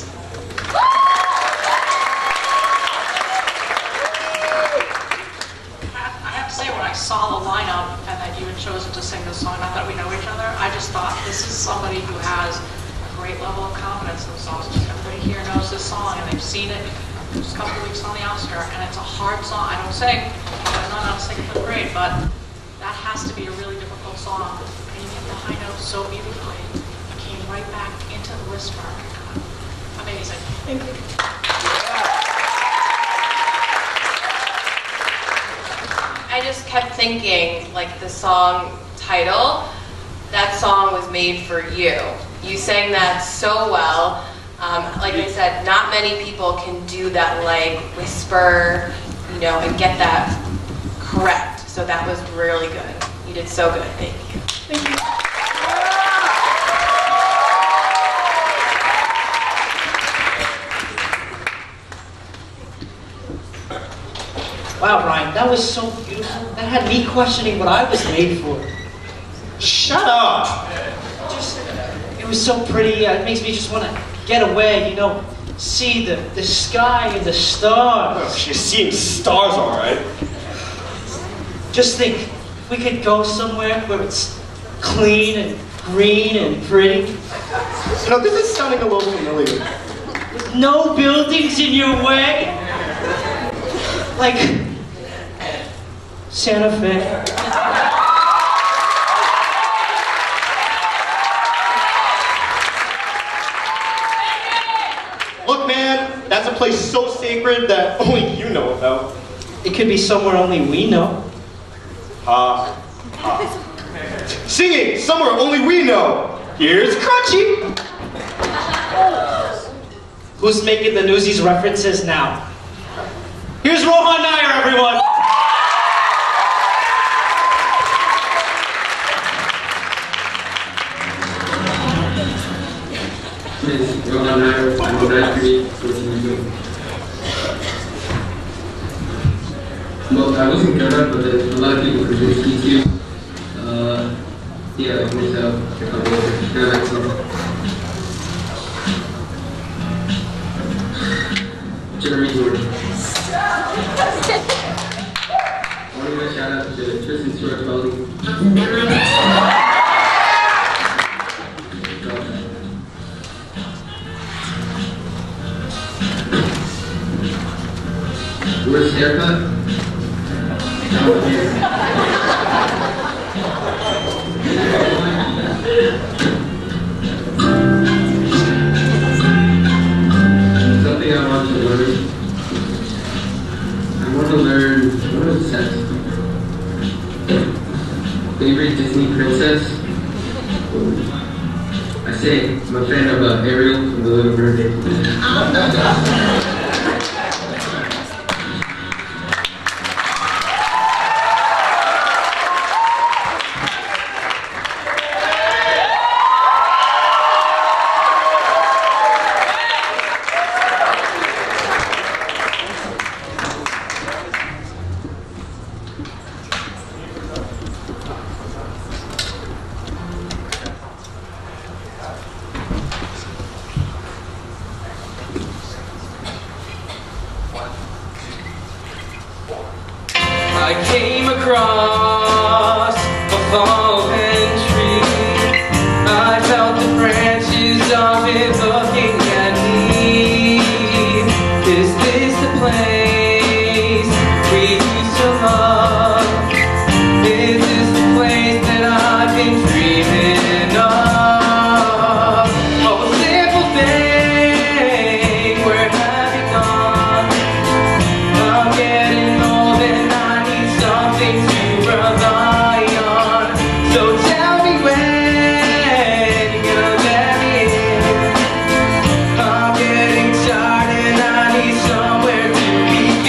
I have to say, when I saw the lineup and that you had chosen to sing this song, not that we know each other, I just thought this is somebody who has a great level of confidence in the songs. Everybody here knows this song and they've seen it just a couple weeks on the Oscar, and it's a hard song. I don't sing, I'm not out singing for great, but that has to be a really difficult song. And you hit the high notes so beautifully. You came right back into the whisper. Amazing. Thank you. I just kept thinking, like the song title, that song was made for you. You sang that so well. Um, like I said, not many people can do that like whisper, you know, and get that correct. So that was really good. You did so good. Thank you. Thank you. Wow, Brian, that was so beautiful. That had me questioning what I was made for. Shut up! Just, it was so pretty. It makes me just want to get away, you know, see the, the sky and the stars. Oh, she's seeing stars, all right. Just think, we could go somewhere where it's clean and green and pretty. You know, this is sounding a little familiar. With no buildings in your way. Like Santa Fe. Look, man, that's a place so sacred that only you know about. It could be somewhere only we know. Ha, ha. Singing somewhere only we know. Here's Crunchy. Who's making the Newsies references now? Here's Rohan Nair, everyone. Yes, Rohan Nair, I'm a graduate fourteen years old. Well, I wasn't cut up, but a lot of people produced me too. Uh, yeah, I missed out a couple of tracks. Jeremy Jordan. I want to give a shout out to Tristan Stewart Weldy. Worst haircut? Something I want to learn. I want to learn what is sex. Favorite Disney princess? I say I'm a fan of uh, Ariel from The Little Mermaid. I came across a fallen tree. I felt the branches of it looking at me. Is this the place we used to love? Is this the place that I've been dreaming of? Oh, a simple thing, where have you gone? I'm getting old and I need something to rely on. So tell me when you're gonna let me in. I'm getting tired and I need somewhere to begin.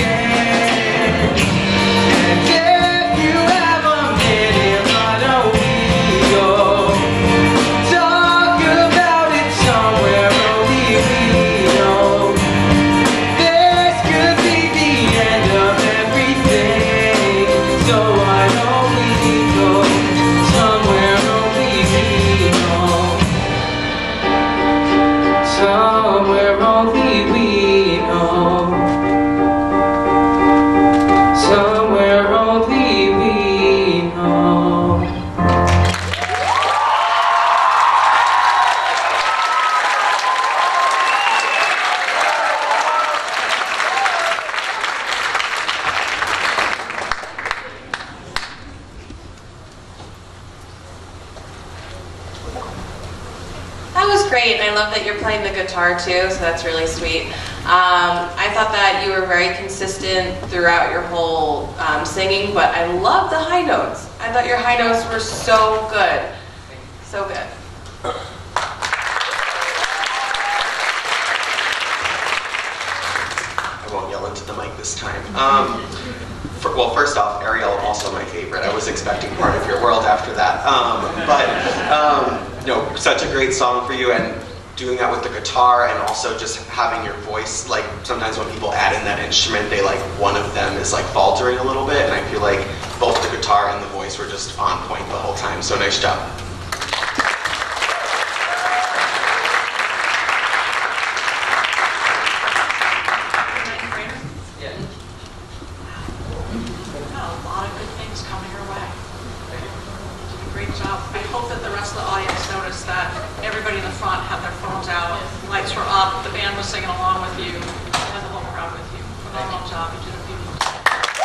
somewhere only we know, somewhere only we know. That was great, and I love that you're playing the guitar too, so that's really sweet. Um, I thought that you were very consistent throughout your whole um, singing, but I love the high notes. I thought your high notes were so good. So good. I won't yell into the mic this time. Um, for, well, first off, Ariel, also my favorite. I was expecting Part of Your World after that. Um, but, um, no, such a great song for you, and doing that with the guitar, and also just having your voice, like, sometimes when people add in that instrument, they, like, one of them is, like, faltering a little bit, and I feel like both the guitar and the voice were just on point the whole time, so nice job. Great job. I hope that the rest of the audience noticed that everybody in the front had their phones out, lights were up, the band was singing along with you, and the whole crowd with you. Phenomenal job. You did a beautiful job.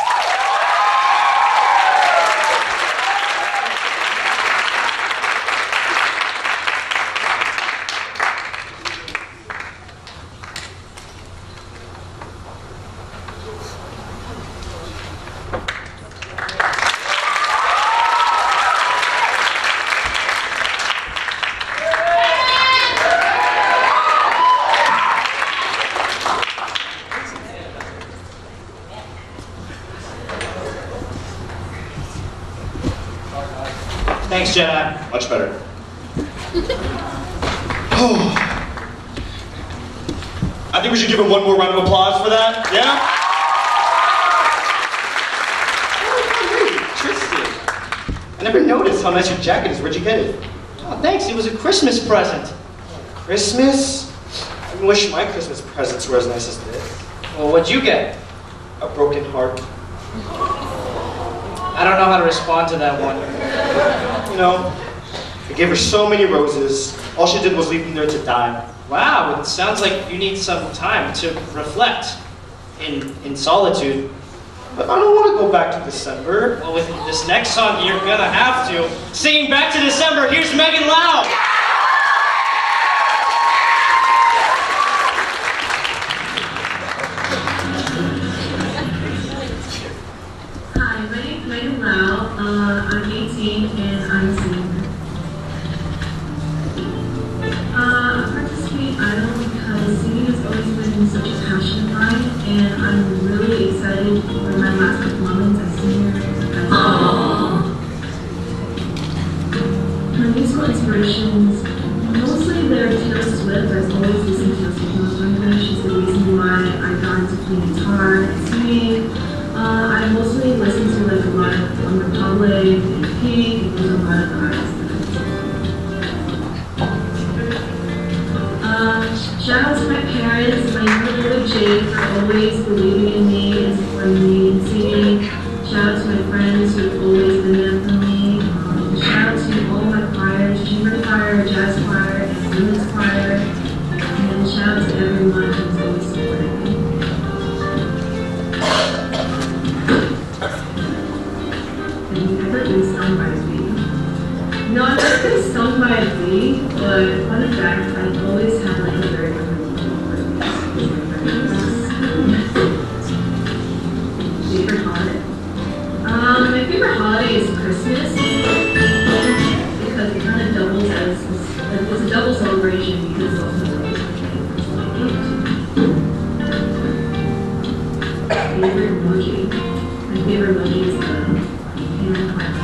Thanks, Jenna. Much better. I think we should give him one more round of applause for that. Yeah? Tristan, I never noticed how nice your jacket is. Where'd you get it? Oh, thanks. It was a Christmas present. Christmas? I wish my Christmas presents were as nice as this. Well, what'd you get? A broken heart. I don't know how to respond to that one. You know, I gave her so many roses. All she did was leave them there to die. Wow, it sounds like you need some time to reflect in, in solitude. But I don't want to go back to December. Well, with this next song, you're gonna have to. Singing Back to December, here's Megan Lau. Hi, my name's Megan Lau. Uh, I'm eighteen and I'm a senior. Uh, I participate Idol because singing has always been such a passion of mine, and I'm really excited for my last performance as senior. My musical inspirations, mostly they're Taylor Swift. I've always listened to Taylor Swift when I was younger. She's the reason why I got into playing guitar and singing. Uh, I mostly listen to like a lot of One Republic and Pink, and there's a lot of artists. Uh, shout out to my parents, my younger brother Jake, for always believing in me and supporting me in singing. Shout out to my friends who've always been there for me. Um, shout out to all my choirs, chamber choir, jazz choir, and women's choir. And shout out to everyone who's always supported me. Have you ever been sung by a bee? No, I've never been sung by a bee, but fun fact, I've always had like a very different favorite holiday. Um, my favorite holiday is Christmas because it kind of doubles as it's a double celebration because it's also doubles favorite emoji. My favorite emoji is the hand clap.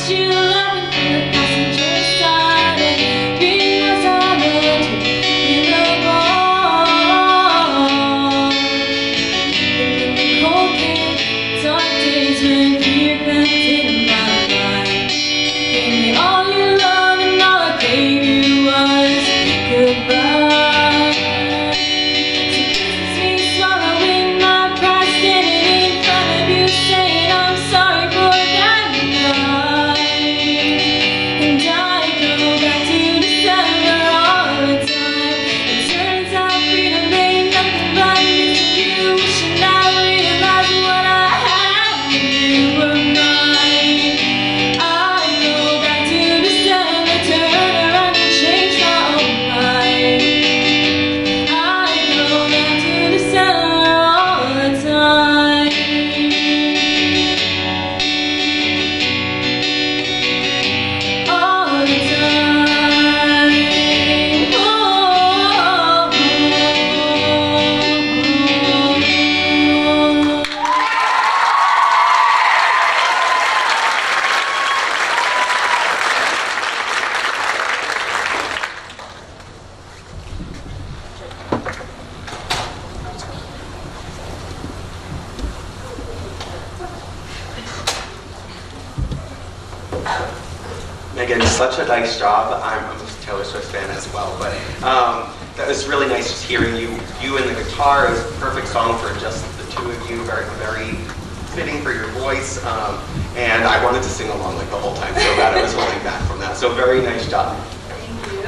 Megan, such a nice job. I'm a Taylor Swift fan as well, but um, that was really nice just hearing you. You and the guitar. It was a perfect song for just the two of you. Very, very fitting for your voice. Um, and I wanted to sing along like the whole time, so bad I was holding back from that. So very nice job. Thank you.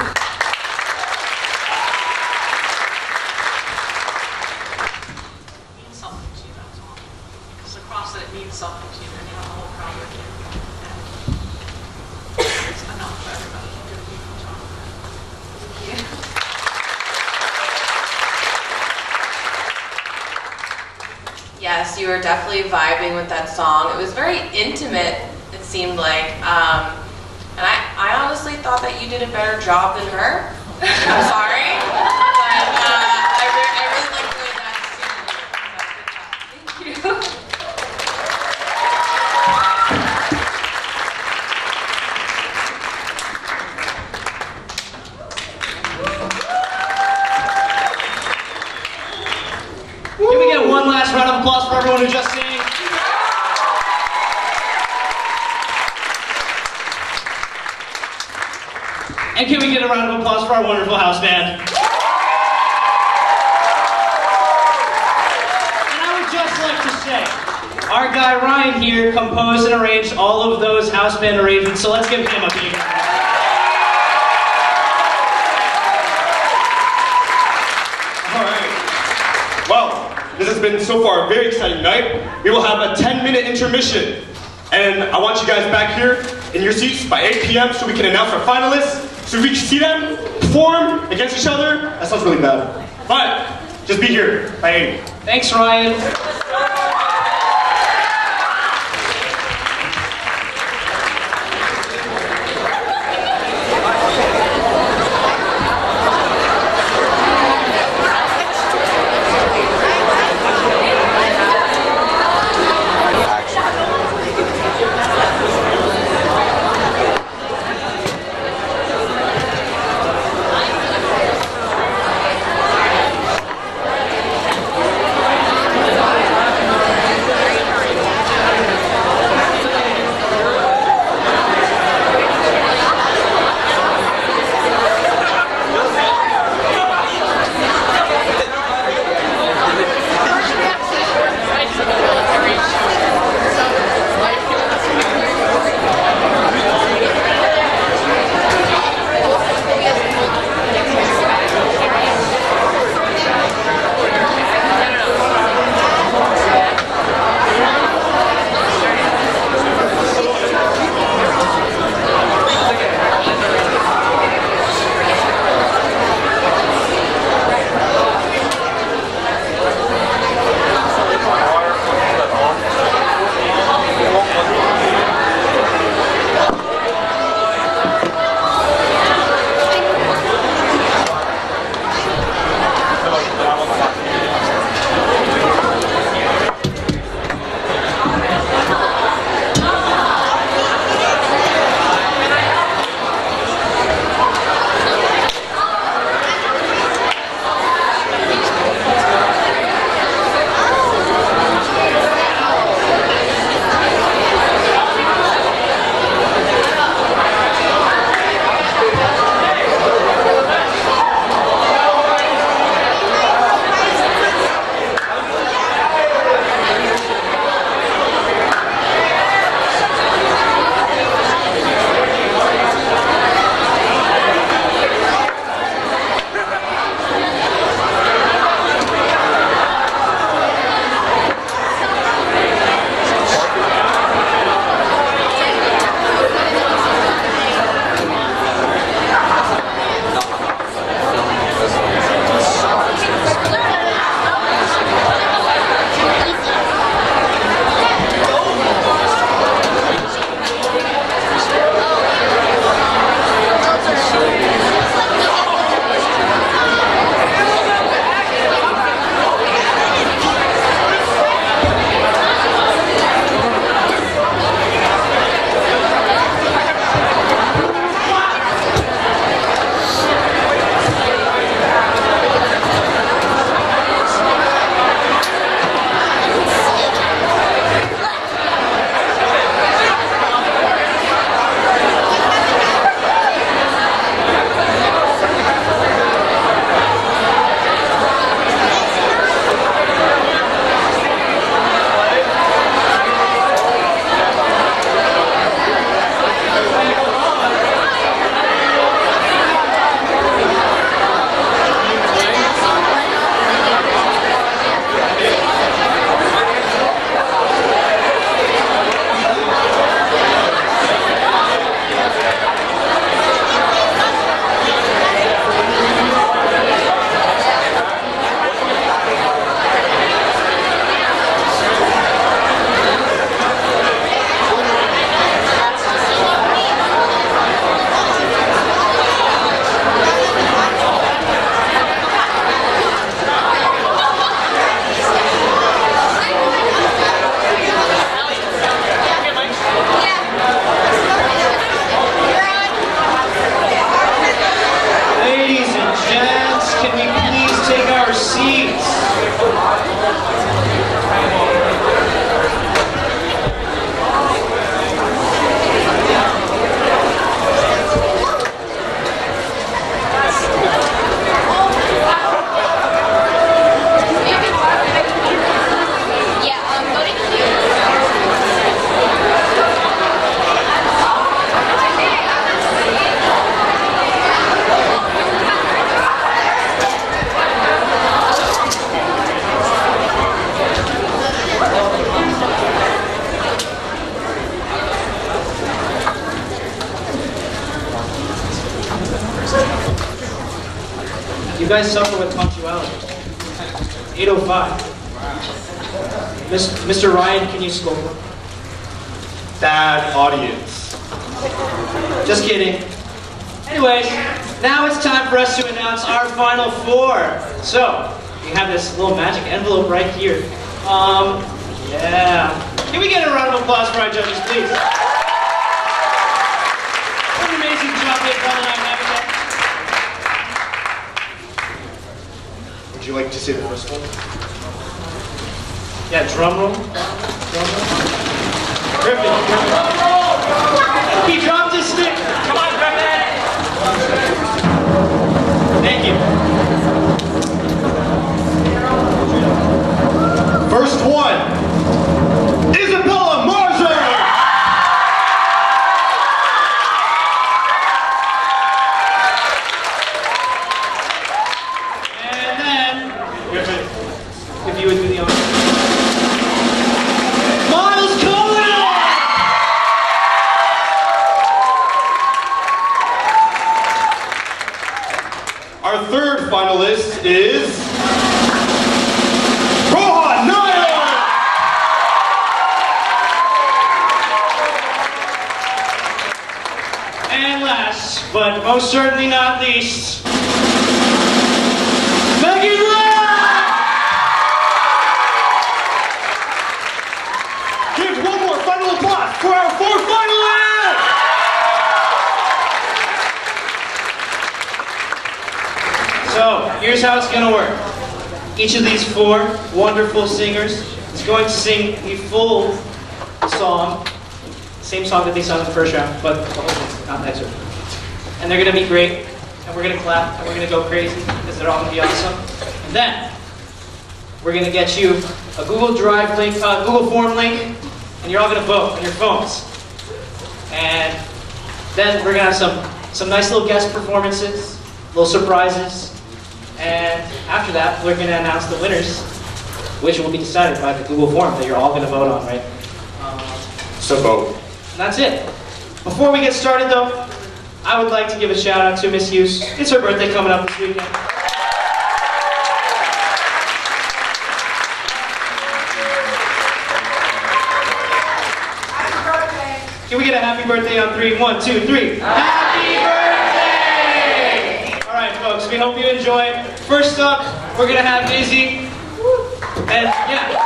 It means something to you, that's all. Because across it, it means something to you, and you have a whole crowd with you. It's enough for everybody to do a beautiful job. Thank you. Yes, you were definitely vibing with that song. It was very intimate, it seemed like. Um, and I, I honestly thought that you did a better job than her. I'm sorry. But uh, I, re I really liked the way that suited you. So good job. Thank you. Can we get one last round of applause for everyone who just sang? And can we get a round of applause for our wonderful house band? And I would just like to say, our guy Ryan here composed and arranged all of those house band arrangements, so let's give him a big round. Well, this has been so far a very exciting night. We will have a ten minute intermission. And I want you guys back here in your seats by eight p m so we can announce our finalists, so we can see them perform against each other. That sounds really bad. But just be here by eight. Thanks, Ryan. guys suffer with punctuality. eight oh five. Mister Ryan, can you score? Bad audience. Just kidding. Anyways, now it's time for us to announce our final four. So, we have this little magic envelope right here. Um, yeah. Can we get a round of applause for our judges, please? What an amazing job they've done tonight, haven't they? Would you like to say the first one? Yeah, drum roll. Drum roll. Griffin, Griffin. He dropped his stick. Come on, Griffin. Thank you. First one, Isabella Marzer. And then, Griffin, if you would do the honors. Miles Cohen! Our third finalist is Rohan Nair. And last, but most certainly not least, Megan Rapp! Give one more final applause for our four finalists! So, here's how it's going to work. Each of these four wonderful singers is going to sing the full song, same song that they sung in the first round, but the whole thing, not that excerpt. And they're going to be great, and we're going to clap, and we're going to go crazy, because they're all going to be awesome. And then, we're going to get you a Google Drive link, uh, Google Form link, and you're all going to vote on your phones. And then we're going to have some, some nice little guest performances, little surprises. And after that, we're going to announce the winners, which will be decided by the Google form that you're all going to vote on, right? Um, So vote. and that's it. Before we get started, though, I would like to give a shout out to Miss Hughes. It's her birthday coming up this weekend. Happy birthday! Can we get a happy birthday on three? One, two, three. Happy birthday! All right, folks, we hope you enjoy. First up, we're going to have Izzy. And, yeah.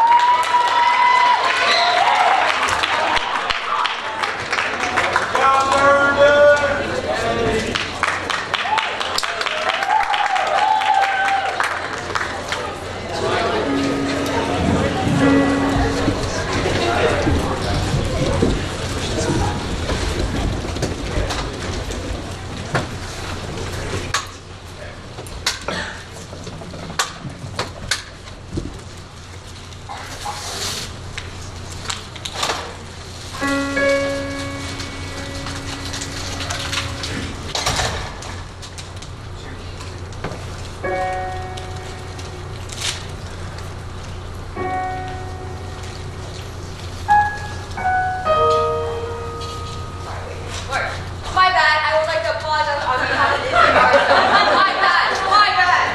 My bad. I would like to apologize on behalf of Izzy Marshall. My bad. My bad.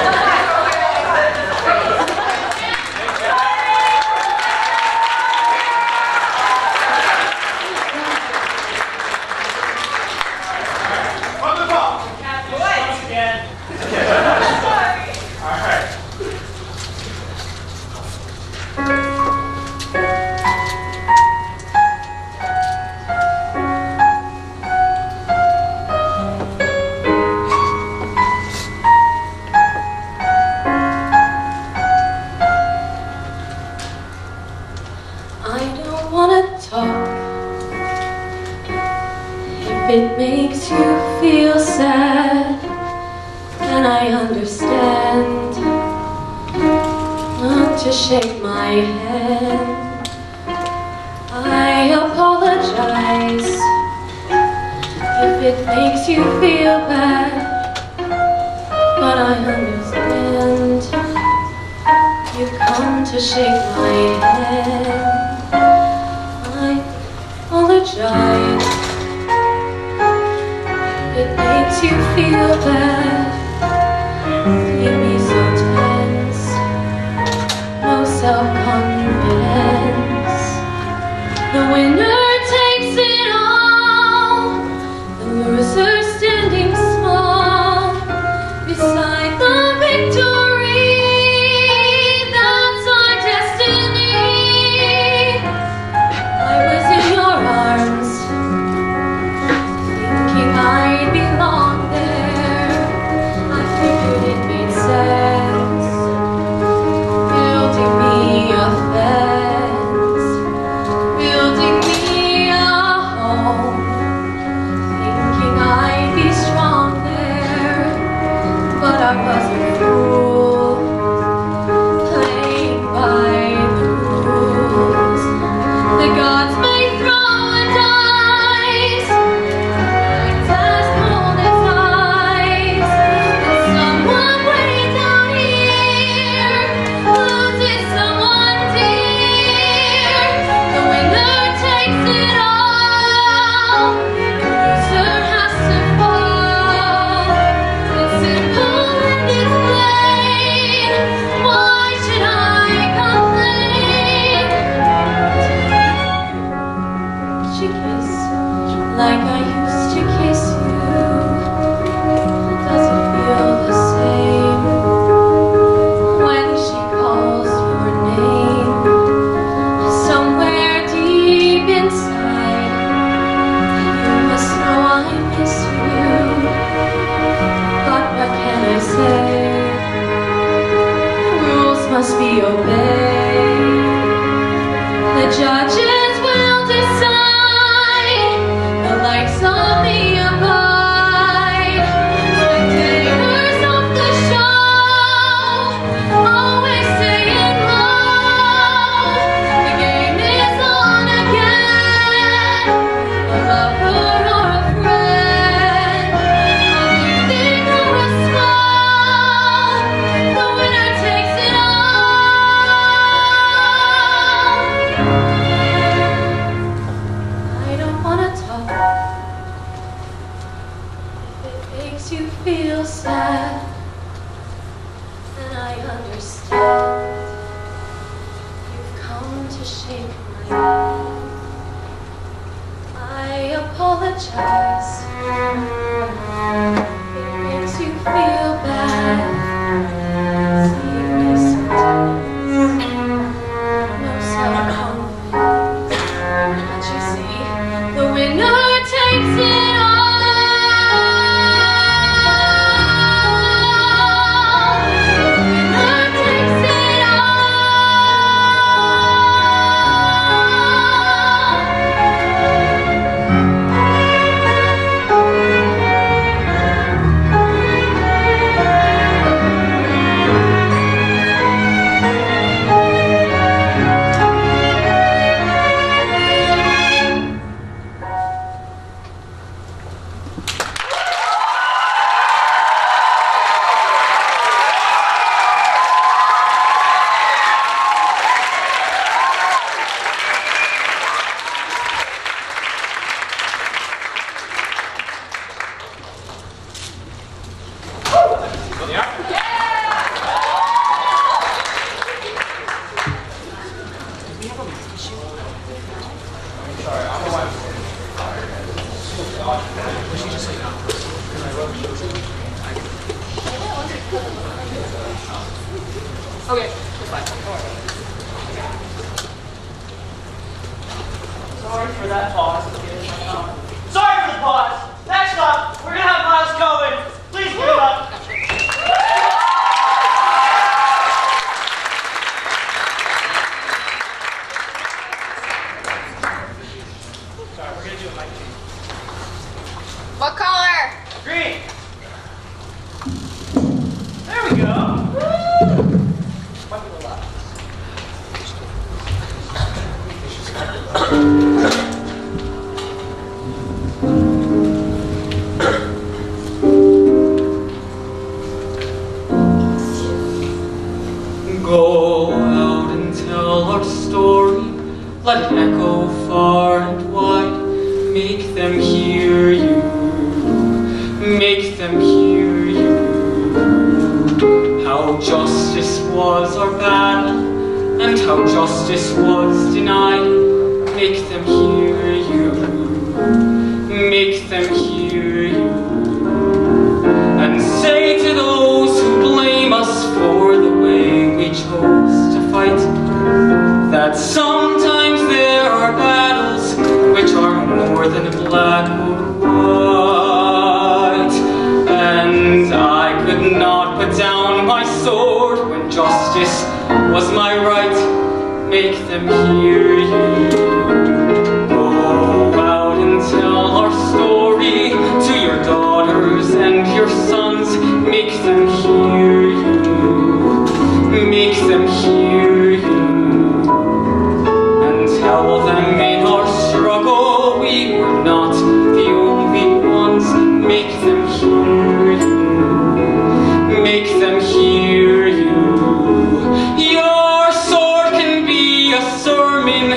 On the ball. Once again. All right. I don't wanna talk if it makes you feel sad, then I understand. Not to shake my head, I apologize if it makes you feel bad, but I understand. You come to shake my head, I apologize. It makes you feel bad, she kiss you? Does it feel the same when she calls your name? Somewhere deep inside, you must know I miss you. But what can I say? Rules must be obeyed. The judges will decide. The lights of the abide. Spectators of the show, always staying low. The game is on again. A lover or a friend, a victim or a smile. The winner takes it all. I don't wanna talk if it makes you feel sad, and I understand you've come to shake my hand. I apologize if it makes you feel bad. Seeing me sometimes, no self-confidence. Can't you see? The winner takes it all. The winner takes it Okay, that's fine. Sorry for that pause. Sorry for the pause. Next up, we're gonna have Miles Cohen. Please give it up. Sorry, we're gonna do a mic change. What color? Green. There we go. Might be a little loud. Go out and tell our story, let it echo far and wide. Make them hear you, make them hear you. How justice was our battle, and how justice was denied. Make them hear you, make them hear you. And say to those who blame us for the way we chose to fight, that sometimes there are battles which are more than black or white. And I could not put down my sword when justice was my right. Make them hear you. Go out and tell our story to your daughters and your sons. Make them hear you. Make them hear you. And tell them in our struggle we were not the only ones. Make them hear you. Make them hear you. Your sword can be a sermon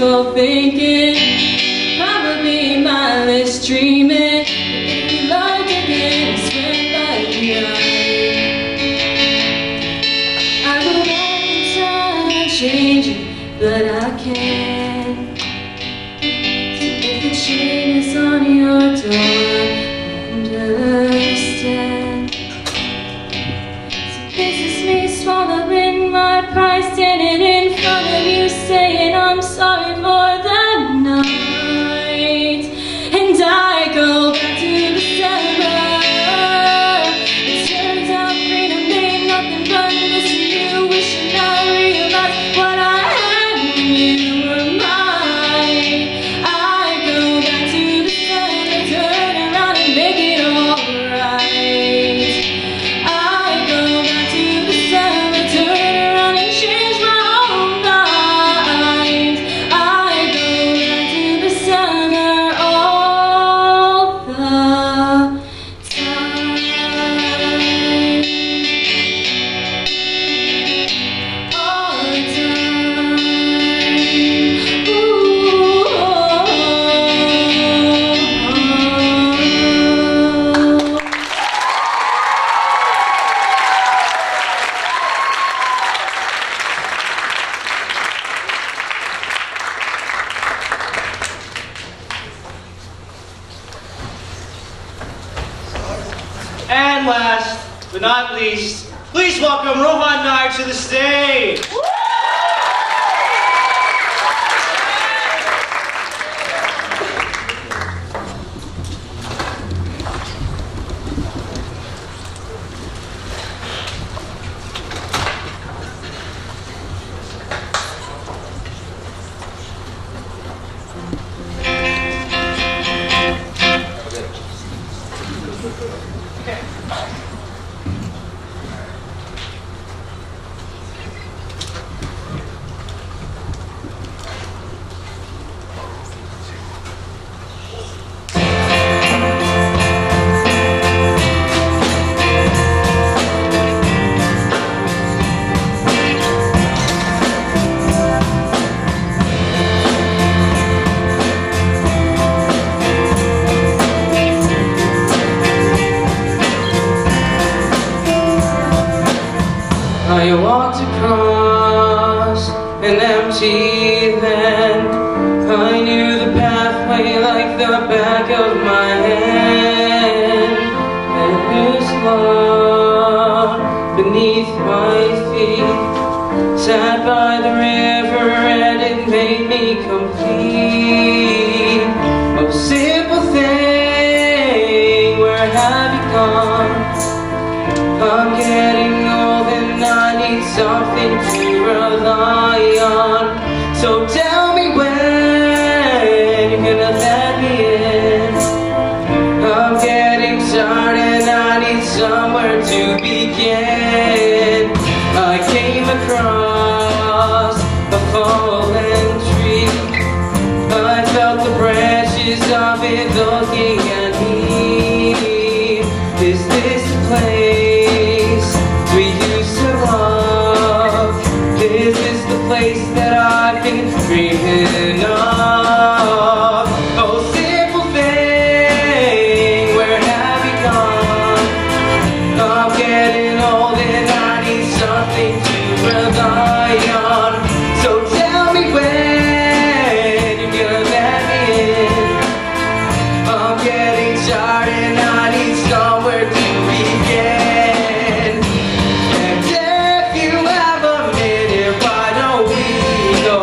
wishful thinking, probably mindless dreaming. If you loved again, swim like the eye. I go back in time and change it, but I can't. So if the chain is on your door, understand. So this is me swallowing my pride, standing in front of you, saying I'm sorry for the night. And I go back to December. It turns out freedom ain't nothing but missing you, wishing I realized what I had when you were mine. I go back to December, turn around and make it alright. I go back to December, turn around and change my whole mind. I go back to December all the time. All the time. Ooh. And last but not least, please welcome Rohan Nair to the stage. I walked across an empty land. I knew the pathway like the back of my hand. And whose love beneath my feet sat by the river and it made me complete. Oh, simple thing, where have you gone? I'm getting old and I need something to rely on. So tell me when you're gonna let me in. I'm getting tired and I need somewhere to begin. I came across a fallen tree. I felt the branches of it looking at me. Is this the place we used to love? Is this the place that I've been dreaming of? Oh, simple thing, where have you gone? I'm getting old and I need something to rely on. So tell me when you're gonna let me in. I'm getting tired and I need somewhere to begin. And if you have a minute, why don't we go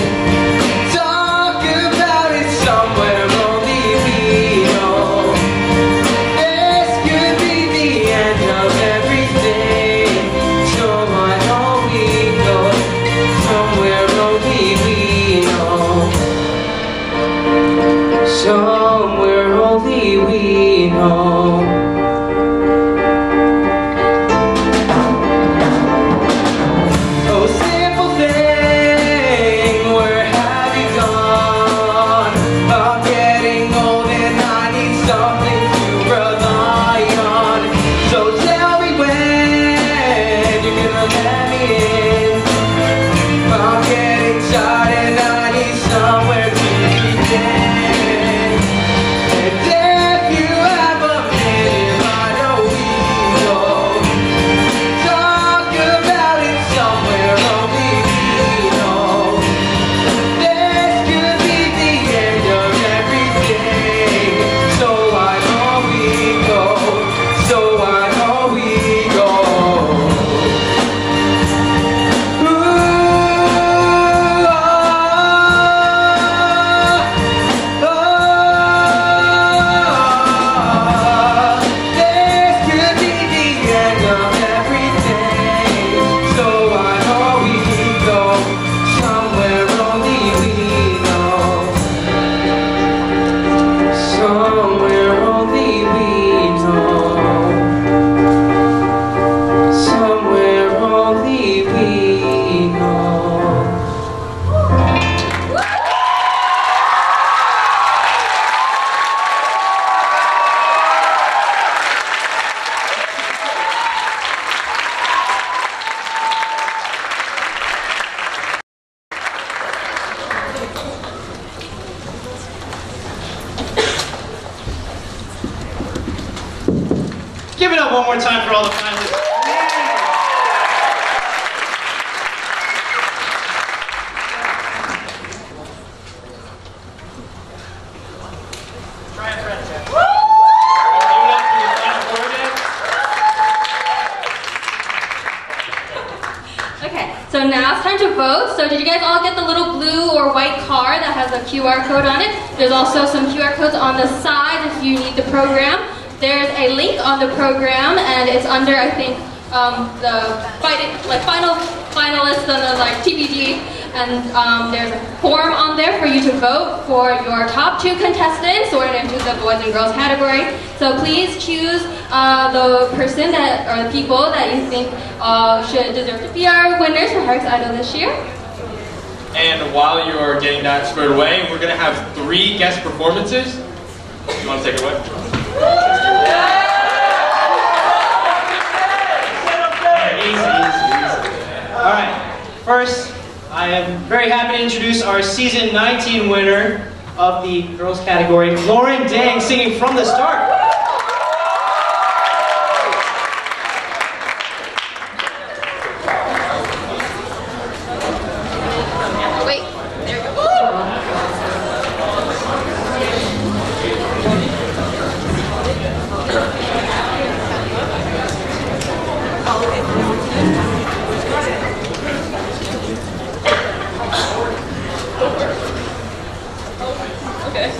talk about it somewhere only we know? This could be the end of everything. So why don't we go somewhere only we know? Somewhere only we know. Oh, simple thing, where have you gone? I'm getting old and I need something to rely on. So tell me when you're gonna let me in. I'm getting tired and I need something Give it up one more time for all the finalists. Try and friend check. Okay, so now it's time to vote. So did you guys all get the little blue or white card that has a Q R code on it? There's also some Q R codes on the side if you need the program. There's a link on the program, and it's under, I think, um, the fight, like final finalists and the like T B D. And um, there's a form on there for you to vote for your top two contestants sorted into the boys and girls category. So please choose uh, the person that, or the people that you think uh, should deserve to be our winners for Herc's Idol this year. And while you're getting that squared away, we're going to have three guest performances. You want to take it away? Easy, easy, easy. All right, first, I am very happy to introduce our season nineteen winner of the girls category, Lauren Dang, singing From the Start. Wait, there you go. Okay.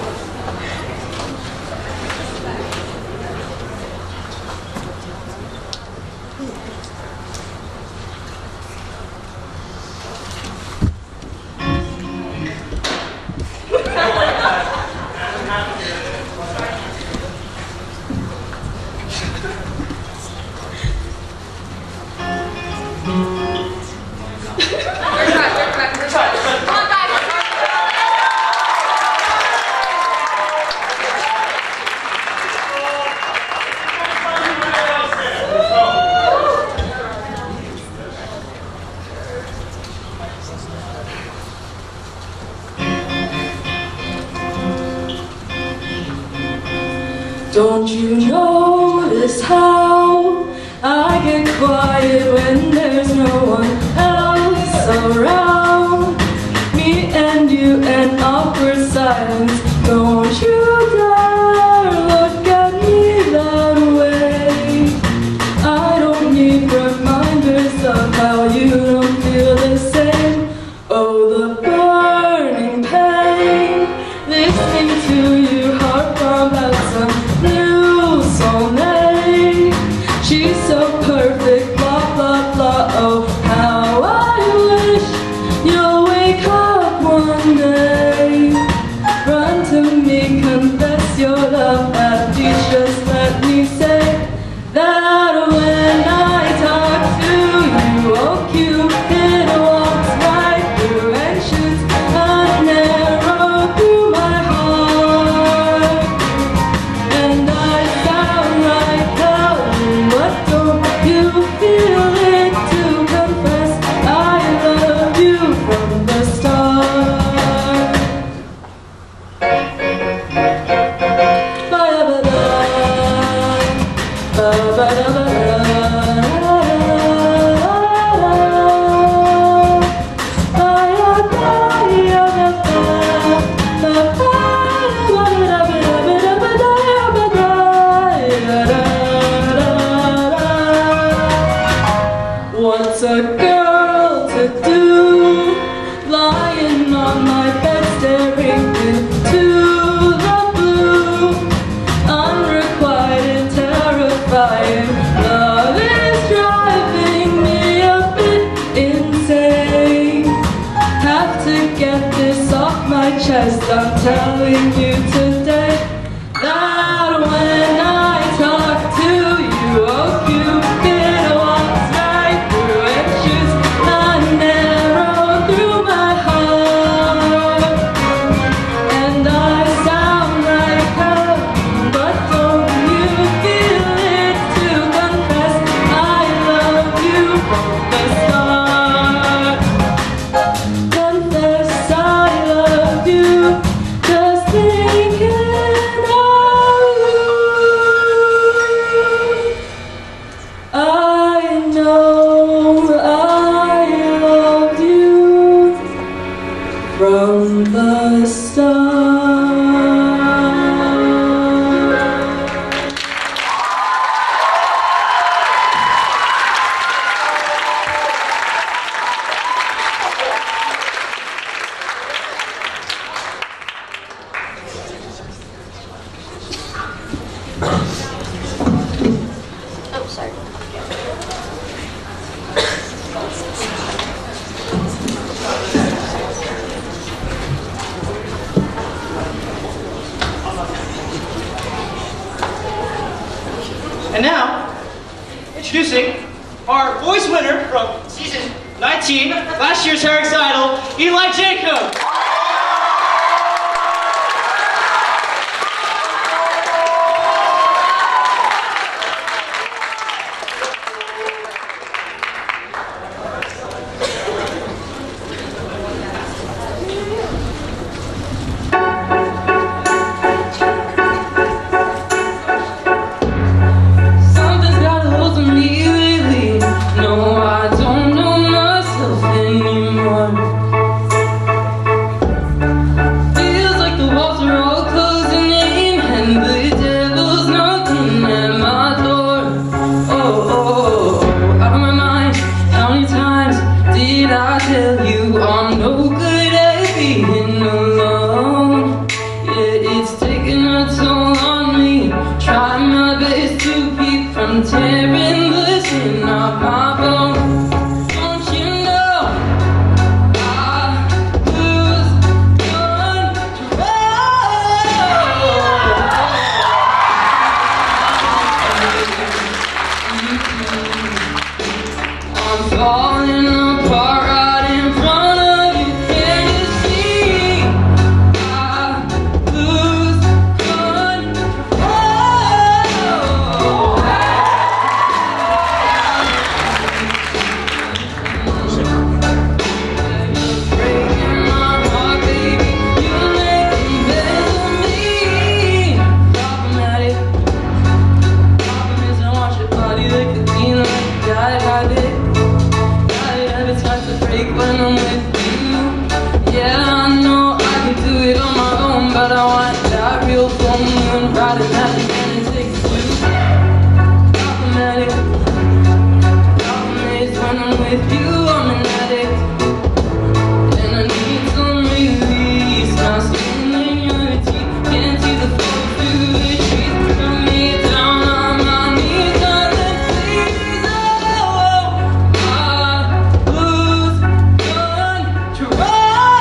Don't you notice how I get quiet when there's no one else around? Me and you and awkward silence. Don't you dare look at me that way. I don't need reminders of how you don't feel the same. Oh, the burning pain, listening to you harp about some new soulmate. She's so perfect, blah blah blah. Oh, how I wish you'll wake up one day. Run to me, confess your love, at least just let me say that when I talk to you, oh Cupid walks right through and shoots an arrow through my heart. And I sound like hell, but don't you feel it to confess I love you from the start? Ba-da-ba-da, what's a girl to do, lying on my bed staring into the blue, unrequited, terrifying. Love is driving me a bit insane. Have to get this off my chest, I'm telling you today that when I talk to you, oh Cupid walks right through and shoots an arrow through my heart. And I sound like her, but don't you feel it to confess I love you from the start? Confess I love you, 'cause And now, introducing our voice winner from season nineteen, last year's Herrick's Idol, Eli Jacob. Something's got a hold of me lately. No, I don't know myself anymore. Feels like the walls are all closing in and the devil's knocking at my door. Oh, oh, oh, out of my mind. How many times did I tell you I'm no good at being alone? Yeah, it's taking a toll on me. Try my best to keep from tearing the skin off my bones. Don't you know I lose control? I'm falling apart right in front of you. Can you see? I lose breaking my heart, baby. You're making best of me. Problematic. Problem is I want your body like a clean like a guy habit. Gotta have it starts to break when I'm with you. Yeah, I know I can do it on my own, but I want that real full moon riding at the end. It takes two. Problematic. Problem is when I'm with you, I'm an addict. And I need some release. My skin in your teeth. Can't see the flow through the trees. Put me down on my knees. Darling, please, oh, I lose control.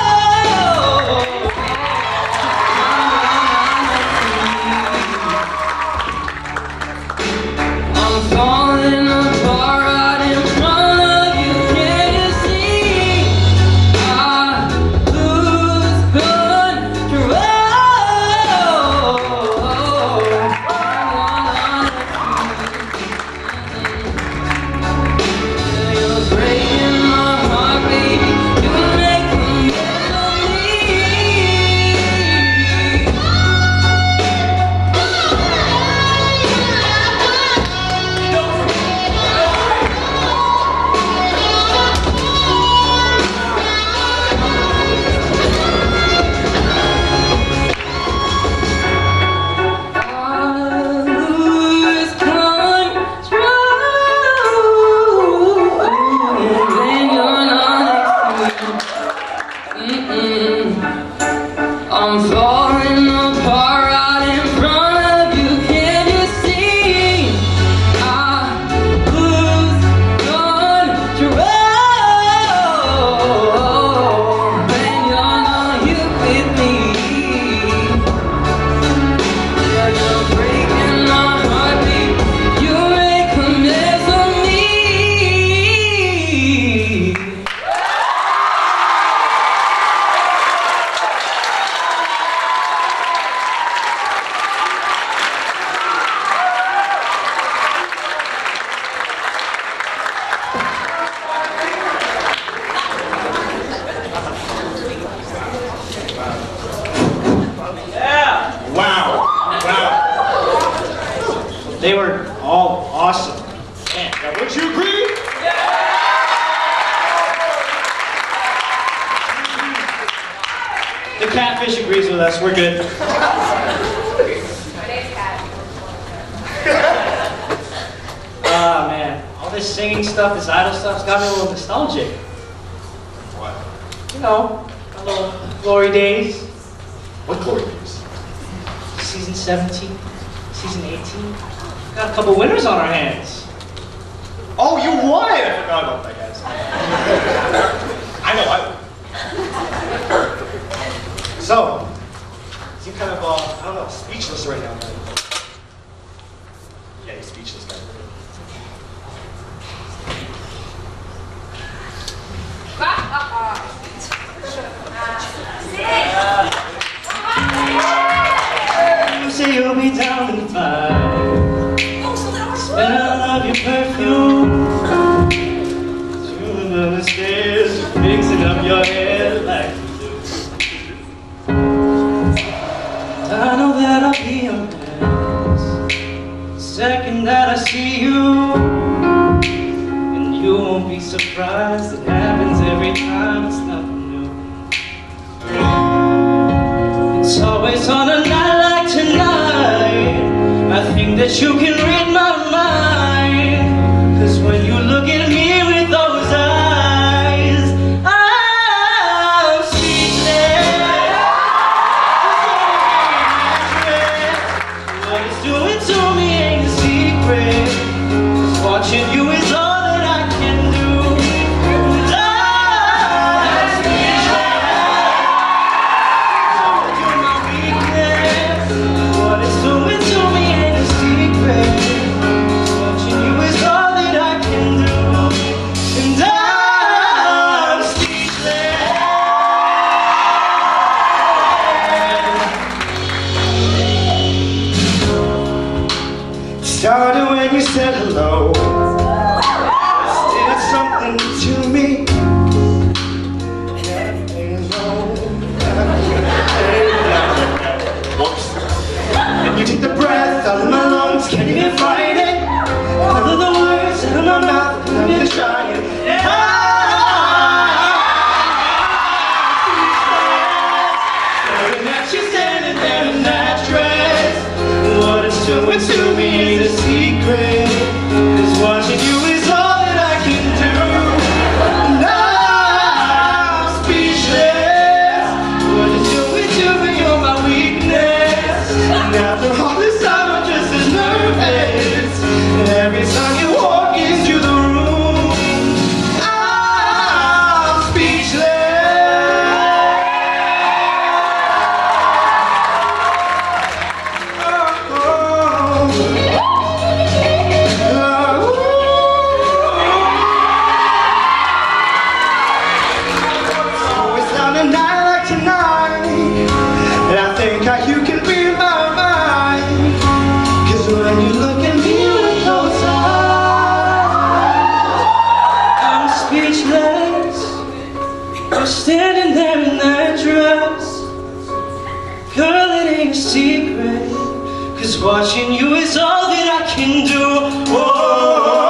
I'm falling apart right in front of you. Can you see? I lose control. You're breaking my heart, baby. You're making best of me. I lose control when you're not next to me. Mm-mm. I'm falling apart right in front of you. Can you see? I lose control when you're not here with me. Yeah, you're breaking my heart, baby. You make a mess of me. Wow. Wow. They were all awesome. Man, now would you agree? The catfish agrees with us. We're good. Ah, man. All this singing stuff, this idol stuff's got me a little nostalgic. What? You know, a little glory days. What glory days? Season seventeen, season eighteen. Got a couple winners on our hands. Oh, you won! I forgot about that, guys. I know, I So, seem kind of, uh, I don't know, speechless right now. Man. Yeah, you speechless guy. You say you'll be down in five. And I love your perfume. You live on the stairs, you're fixing up your hair like you do. I know that I'll be impressed the second that I see you. And you won't be surprised, it happens every time, it's nothing new. It's always on a night like tonight, I think that you can read my mind. Cause when you look at me with those eyes, I'm speechless. What it's doing to me ain't a secret. Just watching you is all that I can do. And I'm speechless. You're my weakness. What it's doing to me ain't a secret. Just watching you is all that I can do. And I'm speechless. Started when you said hello. Did something to me. Whoops. And you take the breath out of my lungs, can't even fight it. All of the words out of my mouth, I'm just trying. Staring at you standing there in that dress. What it's doing to me ain't a secret. Cause watching you is all that I can do. And I'm speechless. What it's doing to me, you're my weakness. And after all this time, I'm just as nervous. And every time you walk into the room, I'm speechless. Always on a night like tonight, and I think how you can be my mind. Cause when you look at me with those eyes, I'm speechless. You're standing there in that dress. Girl, it ain't a secret. Cause watching you is all that I can do. Whoa.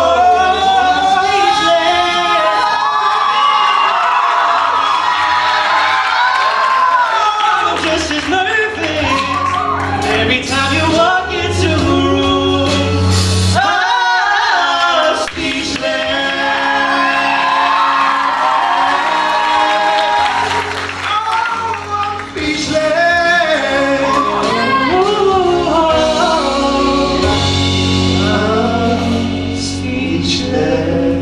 I'm just as nervous every time you walk into the room. I'm speechless. I'm speechless. I'm speechless.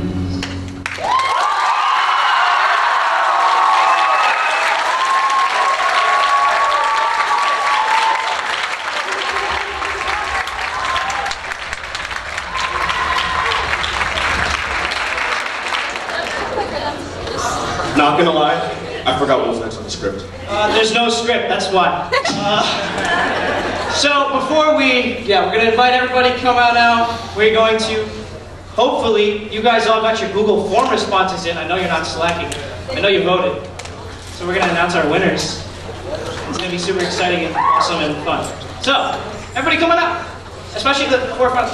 Not gonna lie, I forgot what was next on the script. Uh, there's no script, that's why. Uh, so before we, yeah, we're gonna invite everybody to come out now. We're going to, hopefully, you guys all got your Google form responses in. I know you're not slacking. I know you voted. So we're gonna announce our winners. It's gonna be super exciting and awesome and fun. So, everybody coming out, especially the four front.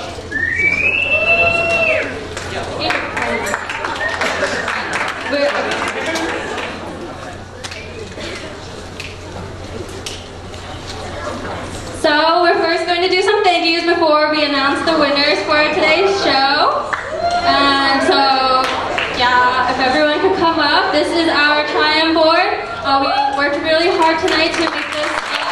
So we're first going to do some thank yous before we announce the winners for today's show. And so, yeah, if everyone could come up, this is our Triumph board. Uh, we worked really hard tonight to make this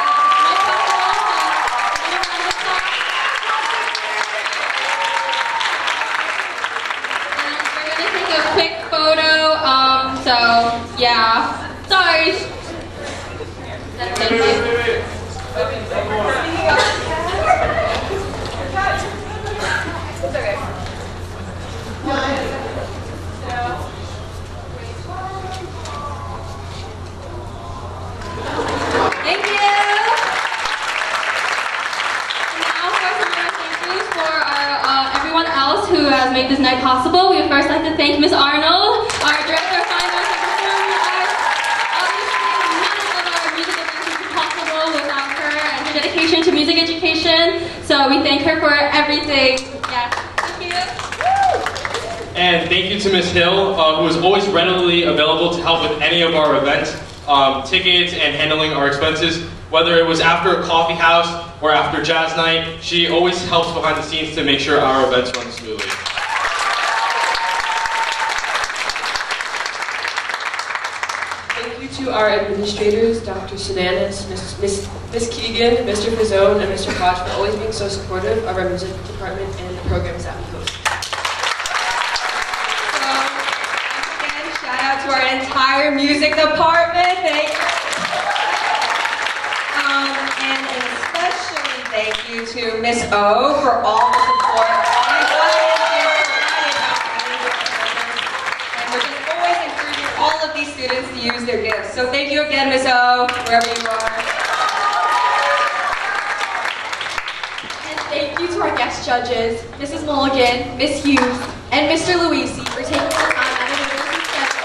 a quick photo. Um, so yeah, sorry. That's it. everyone else who has made this night possible. We would first like to thank Miz Arnold, our Director of Fine Arts and Performing Arts. Obviously, none of our music events would be possible without her and her dedication to music education. So we thank her for everything. Yeah. Thank you. And thank you to Miz Hill, uh, who is always readily available to help with any of our events, um, tickets, and handling our expenses. Whether it was after a coffee house or after jazz night, she always helps behind the scenes to make sure our events run smoothly. Thank you to our administrators, Doctor Sinanis, Miss Miss Miss Keegan, Mister Pizzone, and Mister Hodge for always being so supportive of our music department and the programs that we host. Shout out to our entire music department. Thank you. Um, and especially thank you to Miss O for all the support. And we're just always encouraging all of these students to use their gifts. So thank you again, Miss O, wherever you are. And thank you to our guest judges, Missus Mulligan, Miss Hughes, and Mister Luisi for taking the time out of their busy schedule.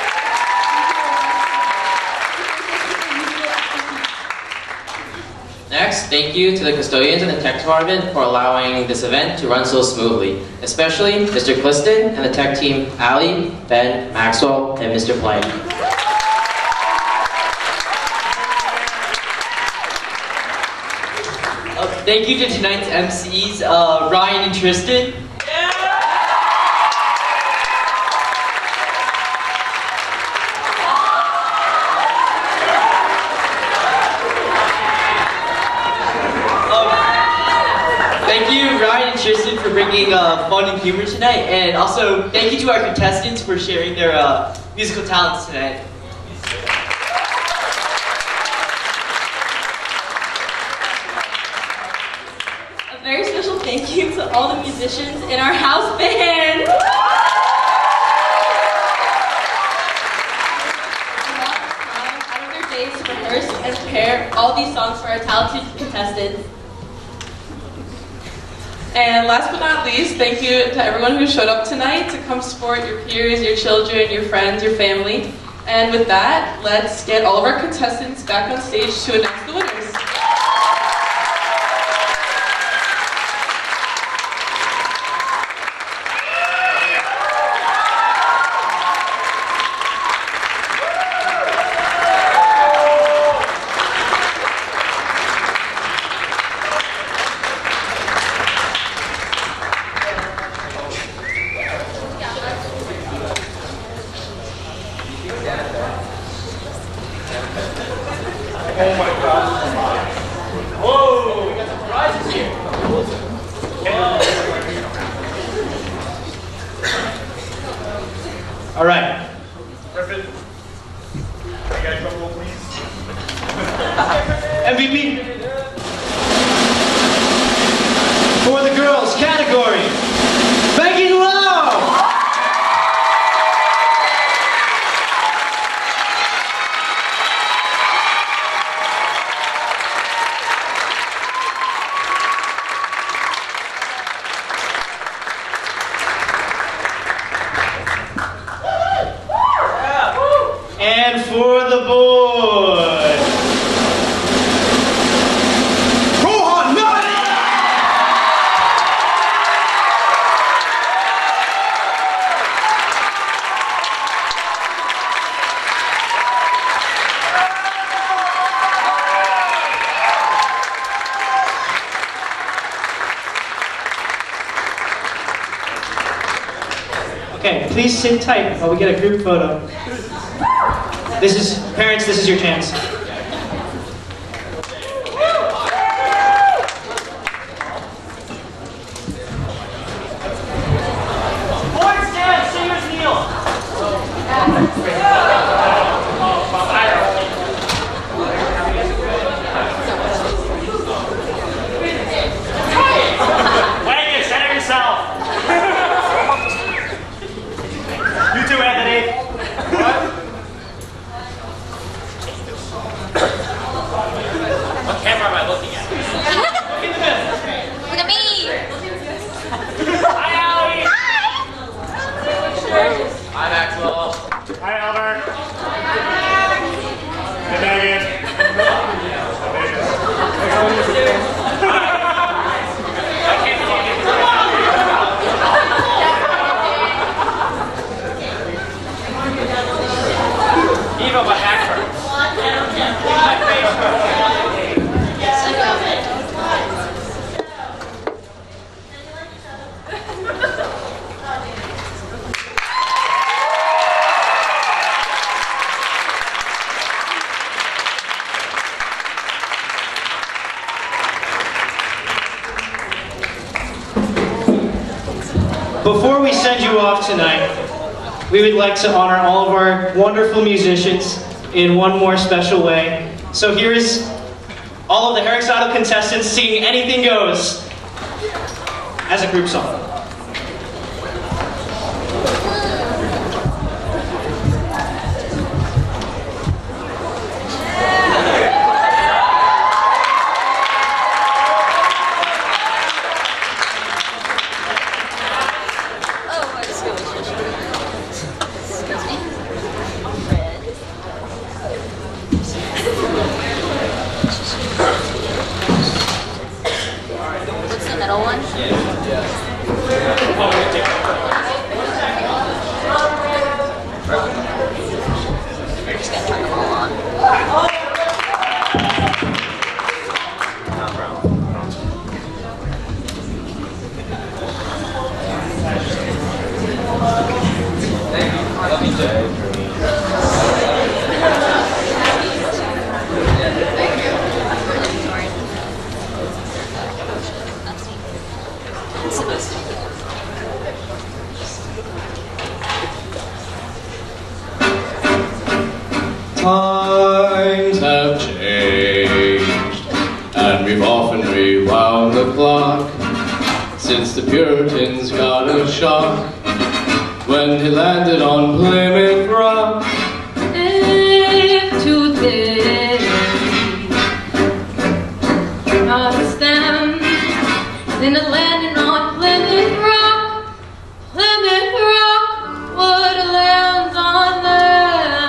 Next, thank you to the custodians and the tech department for allowing this event to run so smoothly, especially Mister Cliston and the tech team, Ali, Ben, Maxwell, and Mister Blight. Uh, thank you to tonight's M Cs, uh, Ryan and Tristan. Thank you, Ryan and Tristan, for bringing uh, fun and humor tonight, and also thank you to our contestants for sharing their uh, musical talents tonight. A very special thank you to all the musicians in our house band. Out of their days to rehearse and prepare all these songs for our talented contestants. And last but not least, thank you to everyone who showed up tonight to come support your peers, your children, your friends, your family. And with that, let's get all of our contestants back on stage to announce the winners. Oh my God. Whoa, we got some prizes here. All right. Griffin, you guys drum roll, please. M V P for the girls category, Megan Lowe. And for the boys, Rohan Nani! Okay, please sit tight while we get a group photo. This is, parents, this is your chance. Boys stand, singers kneel. Wait, you center yourself. You too, Anthony. What? Before we send you off tonight, we would like to honor all of our wonderful musicians in one more special way. So here's all of the Herrick's Idol contestants singing Anything Goes as a group song. What's the middle one? We're just gonna turn them all on. Times have changed, and we've often rewound the clock since the Puritans got a shock when they landed on Plymouth Rock. If today not stand in the landing on Plymouth Rock, Plymouth Rock would land on them.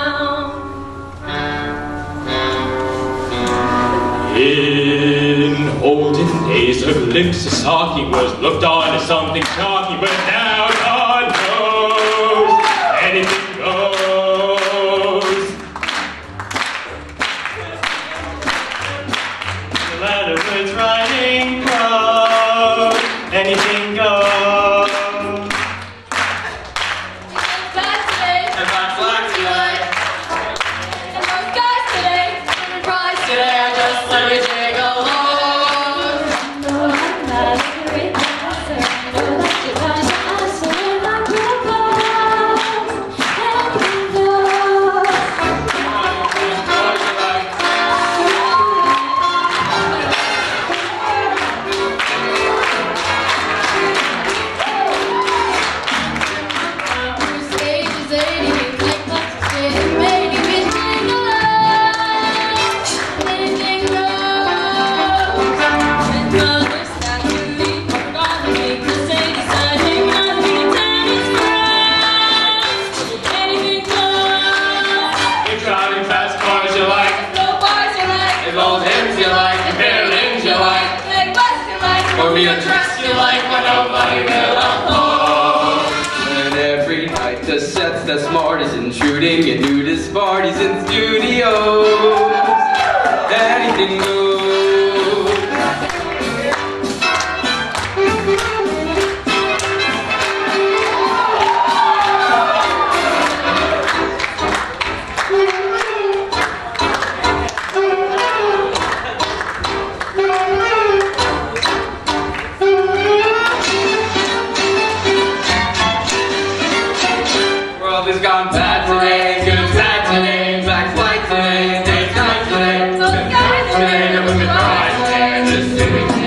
In olden days, a glimpse of sake was looked on as something shocking, but now God knows anything goes. The ladder was riding road, anything goes. And my flag today, and those guys today, and prize today, I just let me take along. No, I'm not a great dancer, no, that's your passion, I say my purpose, anything goes. Stage is eighty, like that's getting ready, we sing along. Anything goes. With mothers naturally, we're gonna make the same deciding nothing and it's right. Anything goes. You're driving fast cars you like, No bars you like, and old hymns you like, and violins you like, big bus you like, or be a dress you like, but nobody will uphold. And every night the sets that's smart is intruding in nudist parties and studios. Anything goes. World has gone bad today, good sad today, black white today, day's night today, So guys today, and women cry today, and this city.